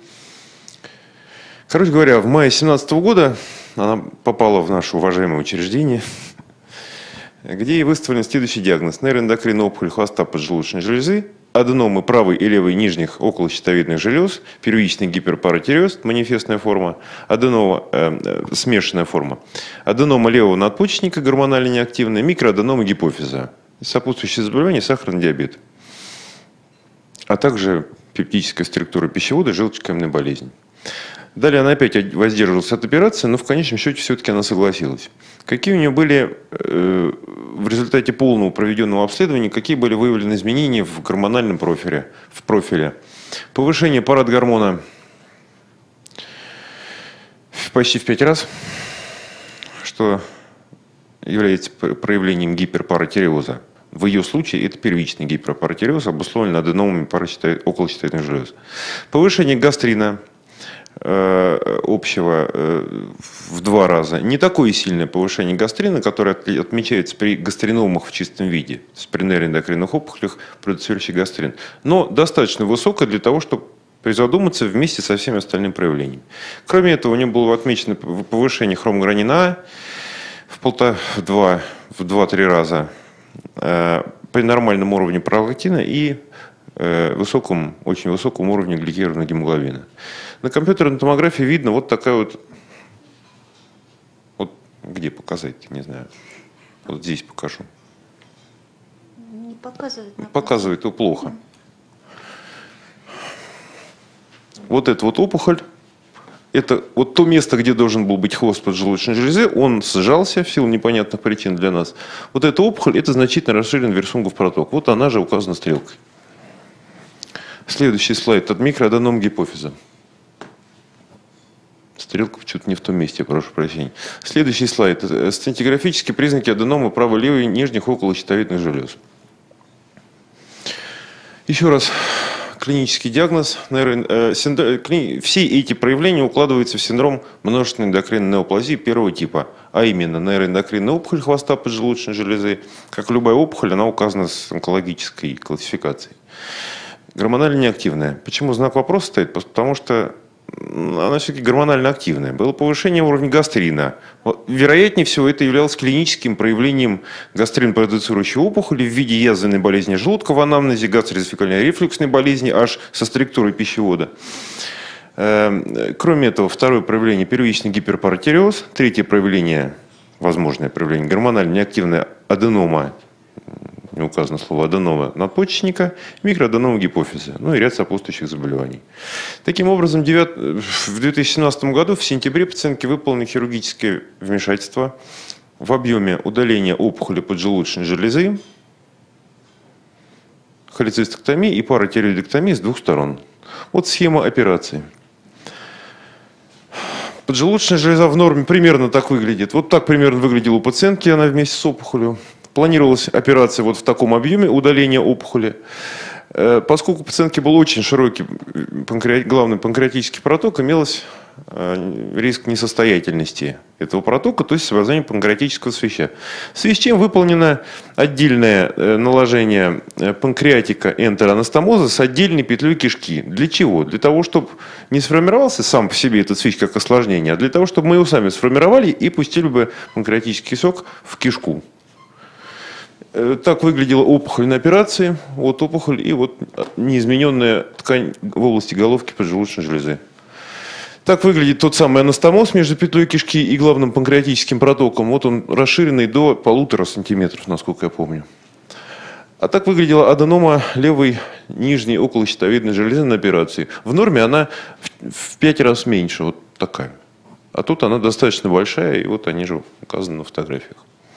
Короче говоря, в мае 2017 года она попала в наше уважаемое учреждение, где ей выставлен следующий диагноз. Нейроэндокринная опухоль хвоста поджелудочной железы, аденомы правой и левой нижних околощитовидных желез, первичный гиперпаратиреоз, манифестная форма, аденома, смешанная форма, аденома левого надпочечника, гормонально неактивная, микроаденома гипофиза, сопутствующие заболевания, сахарный диабет, а также пептическая структура пищевода, желчекаменная болезнь. Далее она опять воздерживалась от операции, но в конечном счете все-таки она согласилась. Какие у нее были в результате полного проведенного обследования, какие были выявлены изменения в гормональном профиле? Повышение парадгормона почти в 5 раз, что является проявлением гиперпаратиреоза. В ее случае это первичный гиперпаратиреоз, обусловлен аденомами околощитовидных желез. Повышение гастрина общего в 2 раза. Не такое сильное повышение гастрина, которое отмечается при гастриномах в чистом виде, то есть при нейроэндокринных опухолях, продуцирующих гастрин, но достаточно высокое для того, чтобы призадуматься вместе со всеми остальными проявлениями. Кроме этого, у нее было отмечено повышение хромогранина в 2-3 раза при нормальном уровне пролактина и очень высоком уровне гликированного гемоглобина. На компьютерной томографии видно вот такая вот где показать, не знаю, вот здесь покажу. Не показывает. Показывает, то плохо. Вот эта вот опухоль, это вот то место, где должен был быть хвост поджелудочной железы, он сжался в силу непонятных причин для нас. Вот эта опухоль, это значительно расширенный версунгов проток. Вот она же указана стрелкой. Следующий слайд от микроаденом гипофиза. Стрелка почему-то не в том месте, прошу прощения. Следующий слайд. Сцинтиграфические признаки аденомы право-левой нижних околощитовидных желез. Еще раз. Клинический диагноз. Все эти проявления укладываются в синдром множественной эндокринной неоплазии первого типа, а именно нейроэндокринная опухоль хвоста поджелудочной железы. Как любая опухоль, она указана с онкологической классификацией. Гормонально неактивная. Почему знак вопроса стоит? Потому что она все-таки гормонально активная. Было повышение уровня гастрина. Вероятнее всего, это являлось клиническим проявлением гастрин-продуцирующей опухоли в виде язвенной болезни желудка в анамнезе, гастроэзофагальной рефлюксной болезни аж со структурой пищевода. Кроме этого, второе проявление – первичный гиперпаратиреоз. Третье проявление, возможное проявление – гормонально неактивная аденома, не указано слово аденома надпочечника, микроаденома гипофиза, ну и ряд сопутствующих заболеваний. Таким образом, в 2017 году в сентябре пациентке выполнено хирургическое вмешательство в объеме удаления опухоли поджелудочной железы, холецистектомии и паратиреоидектомии с двух сторон. Вот схема операции. Поджелудочная железа в норме примерно так выглядит. Вот так примерно выглядела у пациентки, она вместе с опухолью. Планировалась операция вот в таком объеме удаления опухоли. Поскольку у пациентки был очень широкий главный панкреатический проток, имелось риск несостоятельности этого протока, то есть образование панкреатического свища. В связи с чем выполнено отдельное наложение панкреатика энтеранастомоза с отдельной петлей кишки. Для чего? Для того, чтобы не сформировался сам по себе этот свищ как осложнение, а для того, чтобы мы его сами сформировали и пустили бы панкреатический сок в кишку. Так выглядела опухоль на операции. Вот опухоль и вот неизмененная ткань в области головки поджелудочной железы. Так выглядит тот самый анастомоз между петлей кишки и главным панкреатическим протоком. Вот он расширенный до 1,5 сантиметров, насколько я помню. А так выглядела аденома левой нижней околощитовидной железы на операции. В норме она в 5 раз меньше, вот такая. А тут она достаточно большая, и вот они же указаны на фотографиях.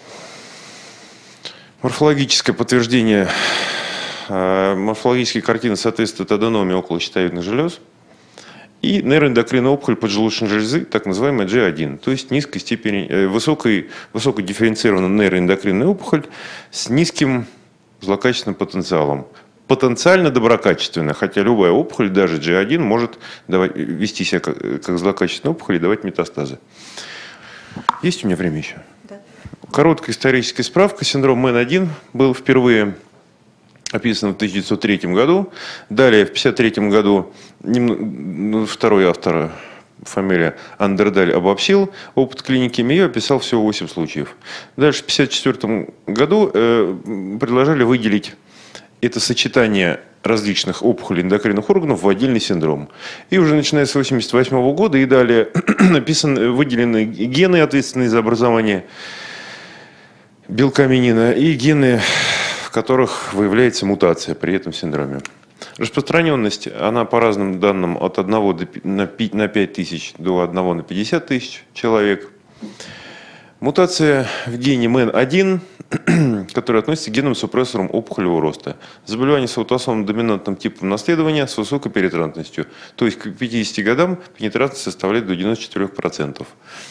Морфологическое подтверждение, морфологические картины соответствуют аденоме околощитовидных желез и нейроэндокринная опухоль поджелудочной железы, так называемая G1, то есть низкой степени, высокодифференцированная нейроэндокринная опухоль с низким злокачественным потенциалом. Потенциально доброкачественная, хотя любая опухоль, даже G1, может вести себя как злокачественная опухоль и давать метастазы. Есть у меня время еще? Короткая историческая справка. Синдром МН1 был впервые описан в 1903 году. Далее, в 1953 году, второй автор, фамилия Андердаль, обобщил опыт клиники МИО, описал всего 8 случаев. Дальше, в 1954 году предложили выделить это сочетание различных опухолей эндокринных органов в отдельный синдром. И уже начиная с 1988 года и далее выделены гены, ответственные за образование белка менина, и гены, в которых выявляется мутация при этом синдроме. Распространенность, она по разным данным от 1 на 5 тысяч до 1 на 50 тысяч человек. Мутация в гене МН1, которая относится к генным супрессорам опухолевого роста. Заболевание с аутосомным доминантным типом наследования с высокой перитрантностью. То есть к 50 годам пенетрация составляет до 94%.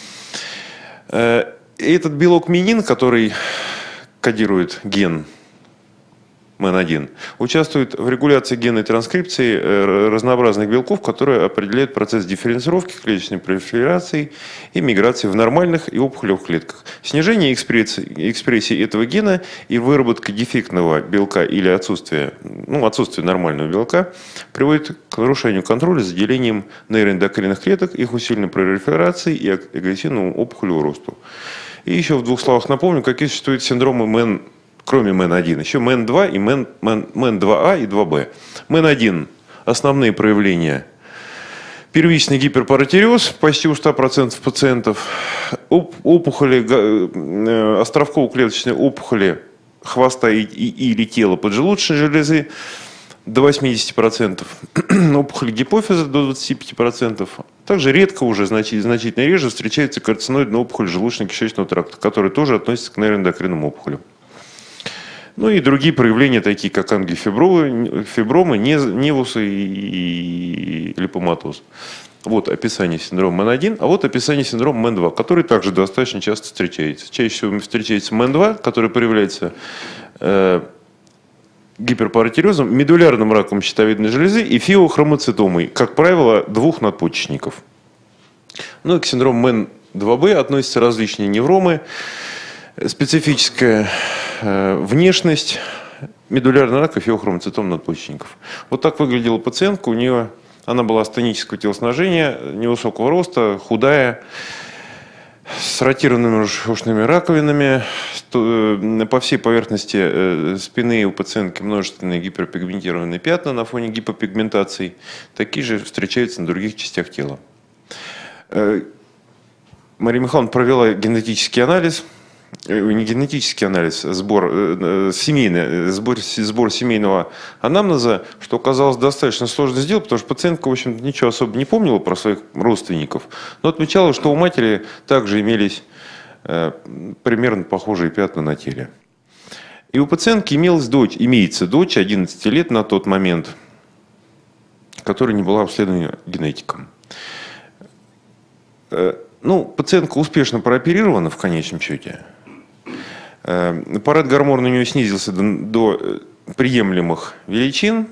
Этот белок менин, который кодирует ген МН1, участвует в регуляции генной транскрипции разнообразных белков, которые определяют процесс дифференцировки, клеточной пролиферации и миграции в нормальных и опухолевых клетках. Снижение экспрессии этого гена и выработка дефектного белка или отсутствие нормального белка приводит к нарушению контроля за делением нейроэндокринных клеток, их усиленной пролиферации и агрессивному опухолевому росту. И еще в 2 словах напомню, какие существуют синдромы МН, кроме МН1. Еще МН2 и МН2А и 2Б. МН1 – основные проявления. Первичный гиперпаратиреоз почти у 100% пациентов. Опухоли, островково-клеточные опухоли хвоста или тела поджелудочной железы до 80%. Опухоли гипофиза до 25%. Также редко, уже значительно реже, встречается карциноидная опухоль желудочно-кишечного тракта, которая тоже относится к нейроэндокринным опухолям. Ну и другие проявления, такие как ангиофибромы, невусы и липоматоз. Вот описание синдрома МН1, а вот описание синдрома МН2, который также достаточно часто встречается. Чаще всего встречается МН2, который проявляется гиперпаратиреозом, медулярным раком щитовидной железы и феохромоцитомой, как правило, двух надпочечников. Ну и к синдрому МН2Б относятся различные невромы, специфическая внешность, медулярный рак и феохромоцитом надпочечников. Вот так выглядела пациентка, она была астенического телосложения, невысокого роста, худая, с ротированными ушными раковинами. По всей поверхности спины у пациентки множественные гиперпигментированные пятна на фоне гипопигментации. Такие же встречаются на других частях тела. Мария Михайловна провела генетический анализ. Не генетический анализ, сбор семейного анамнеза, что оказалось достаточно сложно сделать, потому что пациентка, в общем, ничего особо не помнила про своих родственников, но отмечала, что у матери также имелись примерно похожие пятна на теле. И у пациентки имеется дочь 11 лет на тот момент, которая не была обследована генетиком. Ну, пациентка успешно прооперирована в конечном счете. Парад гормона у нее снизился до приемлемых величин.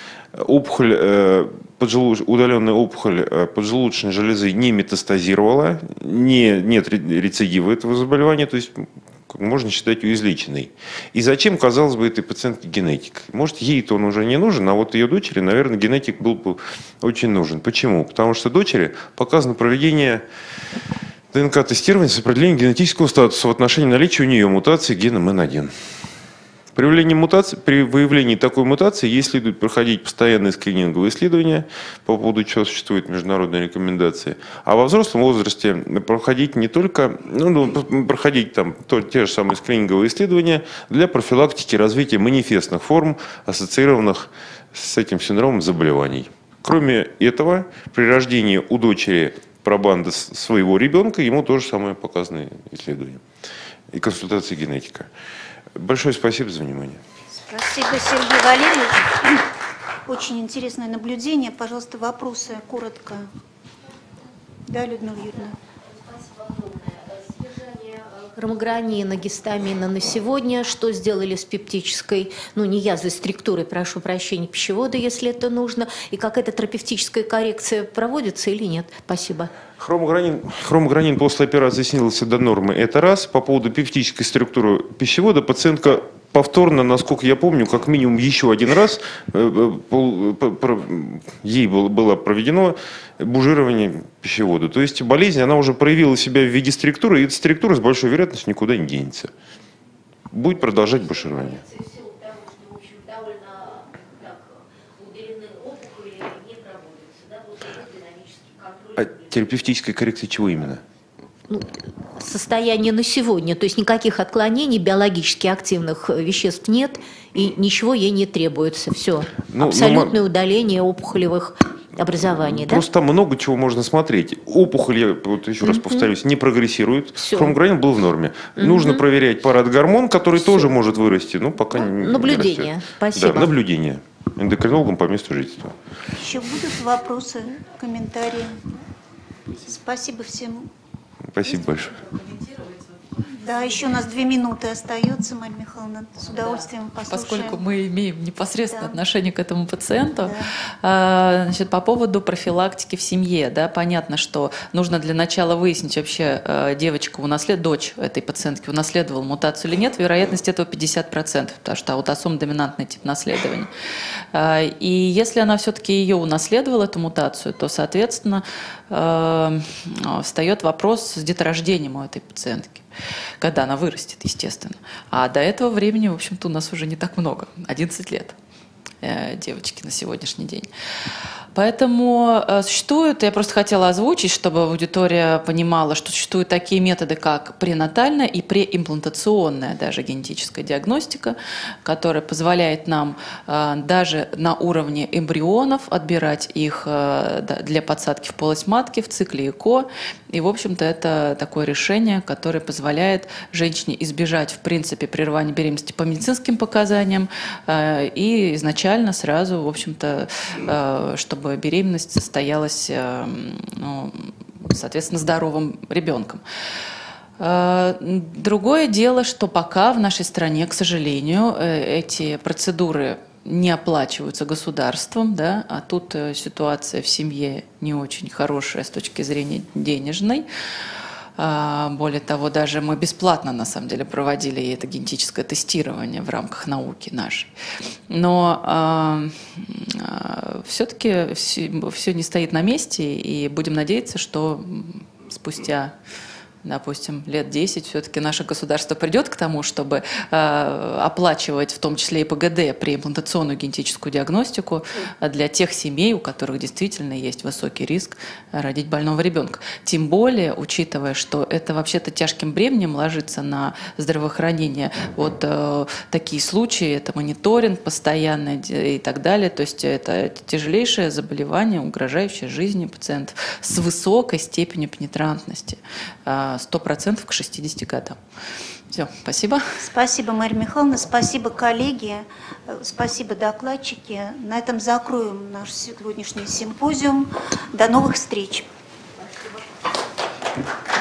Удаленная опухоль поджелудочной железы не метастазировала, нет рецидива этого заболевания, то есть можно считать ее излеченной. И зачем, казалось бы, этой пациентке генетик? Может, ей-то он уже не нужен, а вот ее дочери, наверное, генетик был бы очень нужен. Почему? Потому что дочери показано проведение ДНК-тестирование с определением генетического статуса в отношении наличия у нее мутации гена МН1. При выявлении такой мутации ей следует проходить постоянные скрининговые исследования, по поводу чего существуют международные рекомендации. А во взрослом возрасте проходить не только, проходить там те же самые скрининговые исследования для профилактики развития манифестных форм, ассоциированных с этим синдромом заболеваний. Кроме этого, при рождении у дочери пробанда своего ребенка, ему тоже самое показаны исследования и консультации генетика. Большое спасибо за внимание. Спасибо, Сергей Валерьевич. Очень интересное наблюдение. Пожалуйста, вопросы коротко. Да, Людмила Юрьевна. Хромогранина, гистамина на сегодня. Что сделали с пептической, не язвой, структурой, прошу прощения, пищевода, если это нужно? И как эта терапевтическая коррекция проводится или нет? Спасибо. Хромогранин после операции снизился до нормы. Это раз. По поводу пептической структуры пищевода пациентка повторно, насколько я помню, как минимум еще один раз ей было проведено бужирование пищевода. То есть болезнь, она уже проявила себя в виде структуры, и эта структура с большой вероятностью никуда не денется. Будет продолжать бужирование. А терапевтическая коррекция чего именно? Состояние на сегодня, то есть никаких отклонений биологически активных веществ нет, и ничего ей не требуется. Все. Абсолютное удаление опухолевых образований. Просто там много чего можно смотреть. Опухоль, я вот еще раз повторюсь, не прогрессирует. Хромогранин был в норме. Нужно проверять парадгормон, который тоже может вырасти, но пока не наблюдение. Спасибо. Да, наблюдение. Эндокринологом по месту жительства. Еще будут вопросы, комментарии? Спасибо всем. Спасибо большое. Да, еще у нас 2 минуты остается, Мария Михайловна. С удовольствием послушаем. Поскольку мы имеем непосредственное отношение к этому пациенту, значит, по поводу профилактики в семье, понятно, что нужно для начала выяснить вообще, девочка дочь этой пациентки унаследовала мутацию или нет. Вероятность этого 50%, потому что аутосом доминантный тип наследования. И если она все-таки ее унаследовала, эту мутацию, то, соответственно, встает вопрос с деторождением у этой пациентки, когда она вырастет, естественно. А до этого времени, в общем-то, у нас уже не так много, 11 лет девочки на сегодняшний день. Поэтому существует, я просто хотела озвучить, чтобы аудитория понимала, что существуют такие методы, как пренатальная и преимплантационная даже генетическая диагностика, которая позволяет нам даже на уровне эмбрионов отбирать их для подсадки в полость матки в цикле ЭКО. И, в общем-то, это такое решение, которое позволяет женщине избежать, в принципе, прерывания беременности по медицинским показаниям и изначально сразу, в общем-то, чтобы беременность состоялась, ну, соответственно, здоровым ребенком. Другое дело, что пока в нашей стране, к сожалению, эти процедуры не оплачиваются государством, да, а тут ситуация в семье не очень хорошая с точки зрения денежной. Более того, даже мы бесплатно, на самом деле, проводили это генетическое тестирование в рамках науки нашей. Но все-таки все не стоит на месте, и будем надеяться, что спустя, допустим, лет 10 все-таки наше государство придет к тому, чтобы оплачивать в том числе и ПГД, преимплантационную генетическую диагностику для тех семей, у которых действительно есть высокий риск родить больного ребенка. Тем более, учитывая, что это вообще-то тяжким бременем ложится на здравоохранение. Вот такие случаи, это мониторинг постоянный и так далее. То есть это тяжелейшее заболевание, угрожающее жизни пациентов с высокой степенью пенетрантности. 100% к 60 годам. Все, спасибо. Спасибо, Мария Михайловна, спасибо, коллеги, спасибо, докладчики. На этом закроем наш сегодняшний симпозиум. До новых встреч. Спасибо.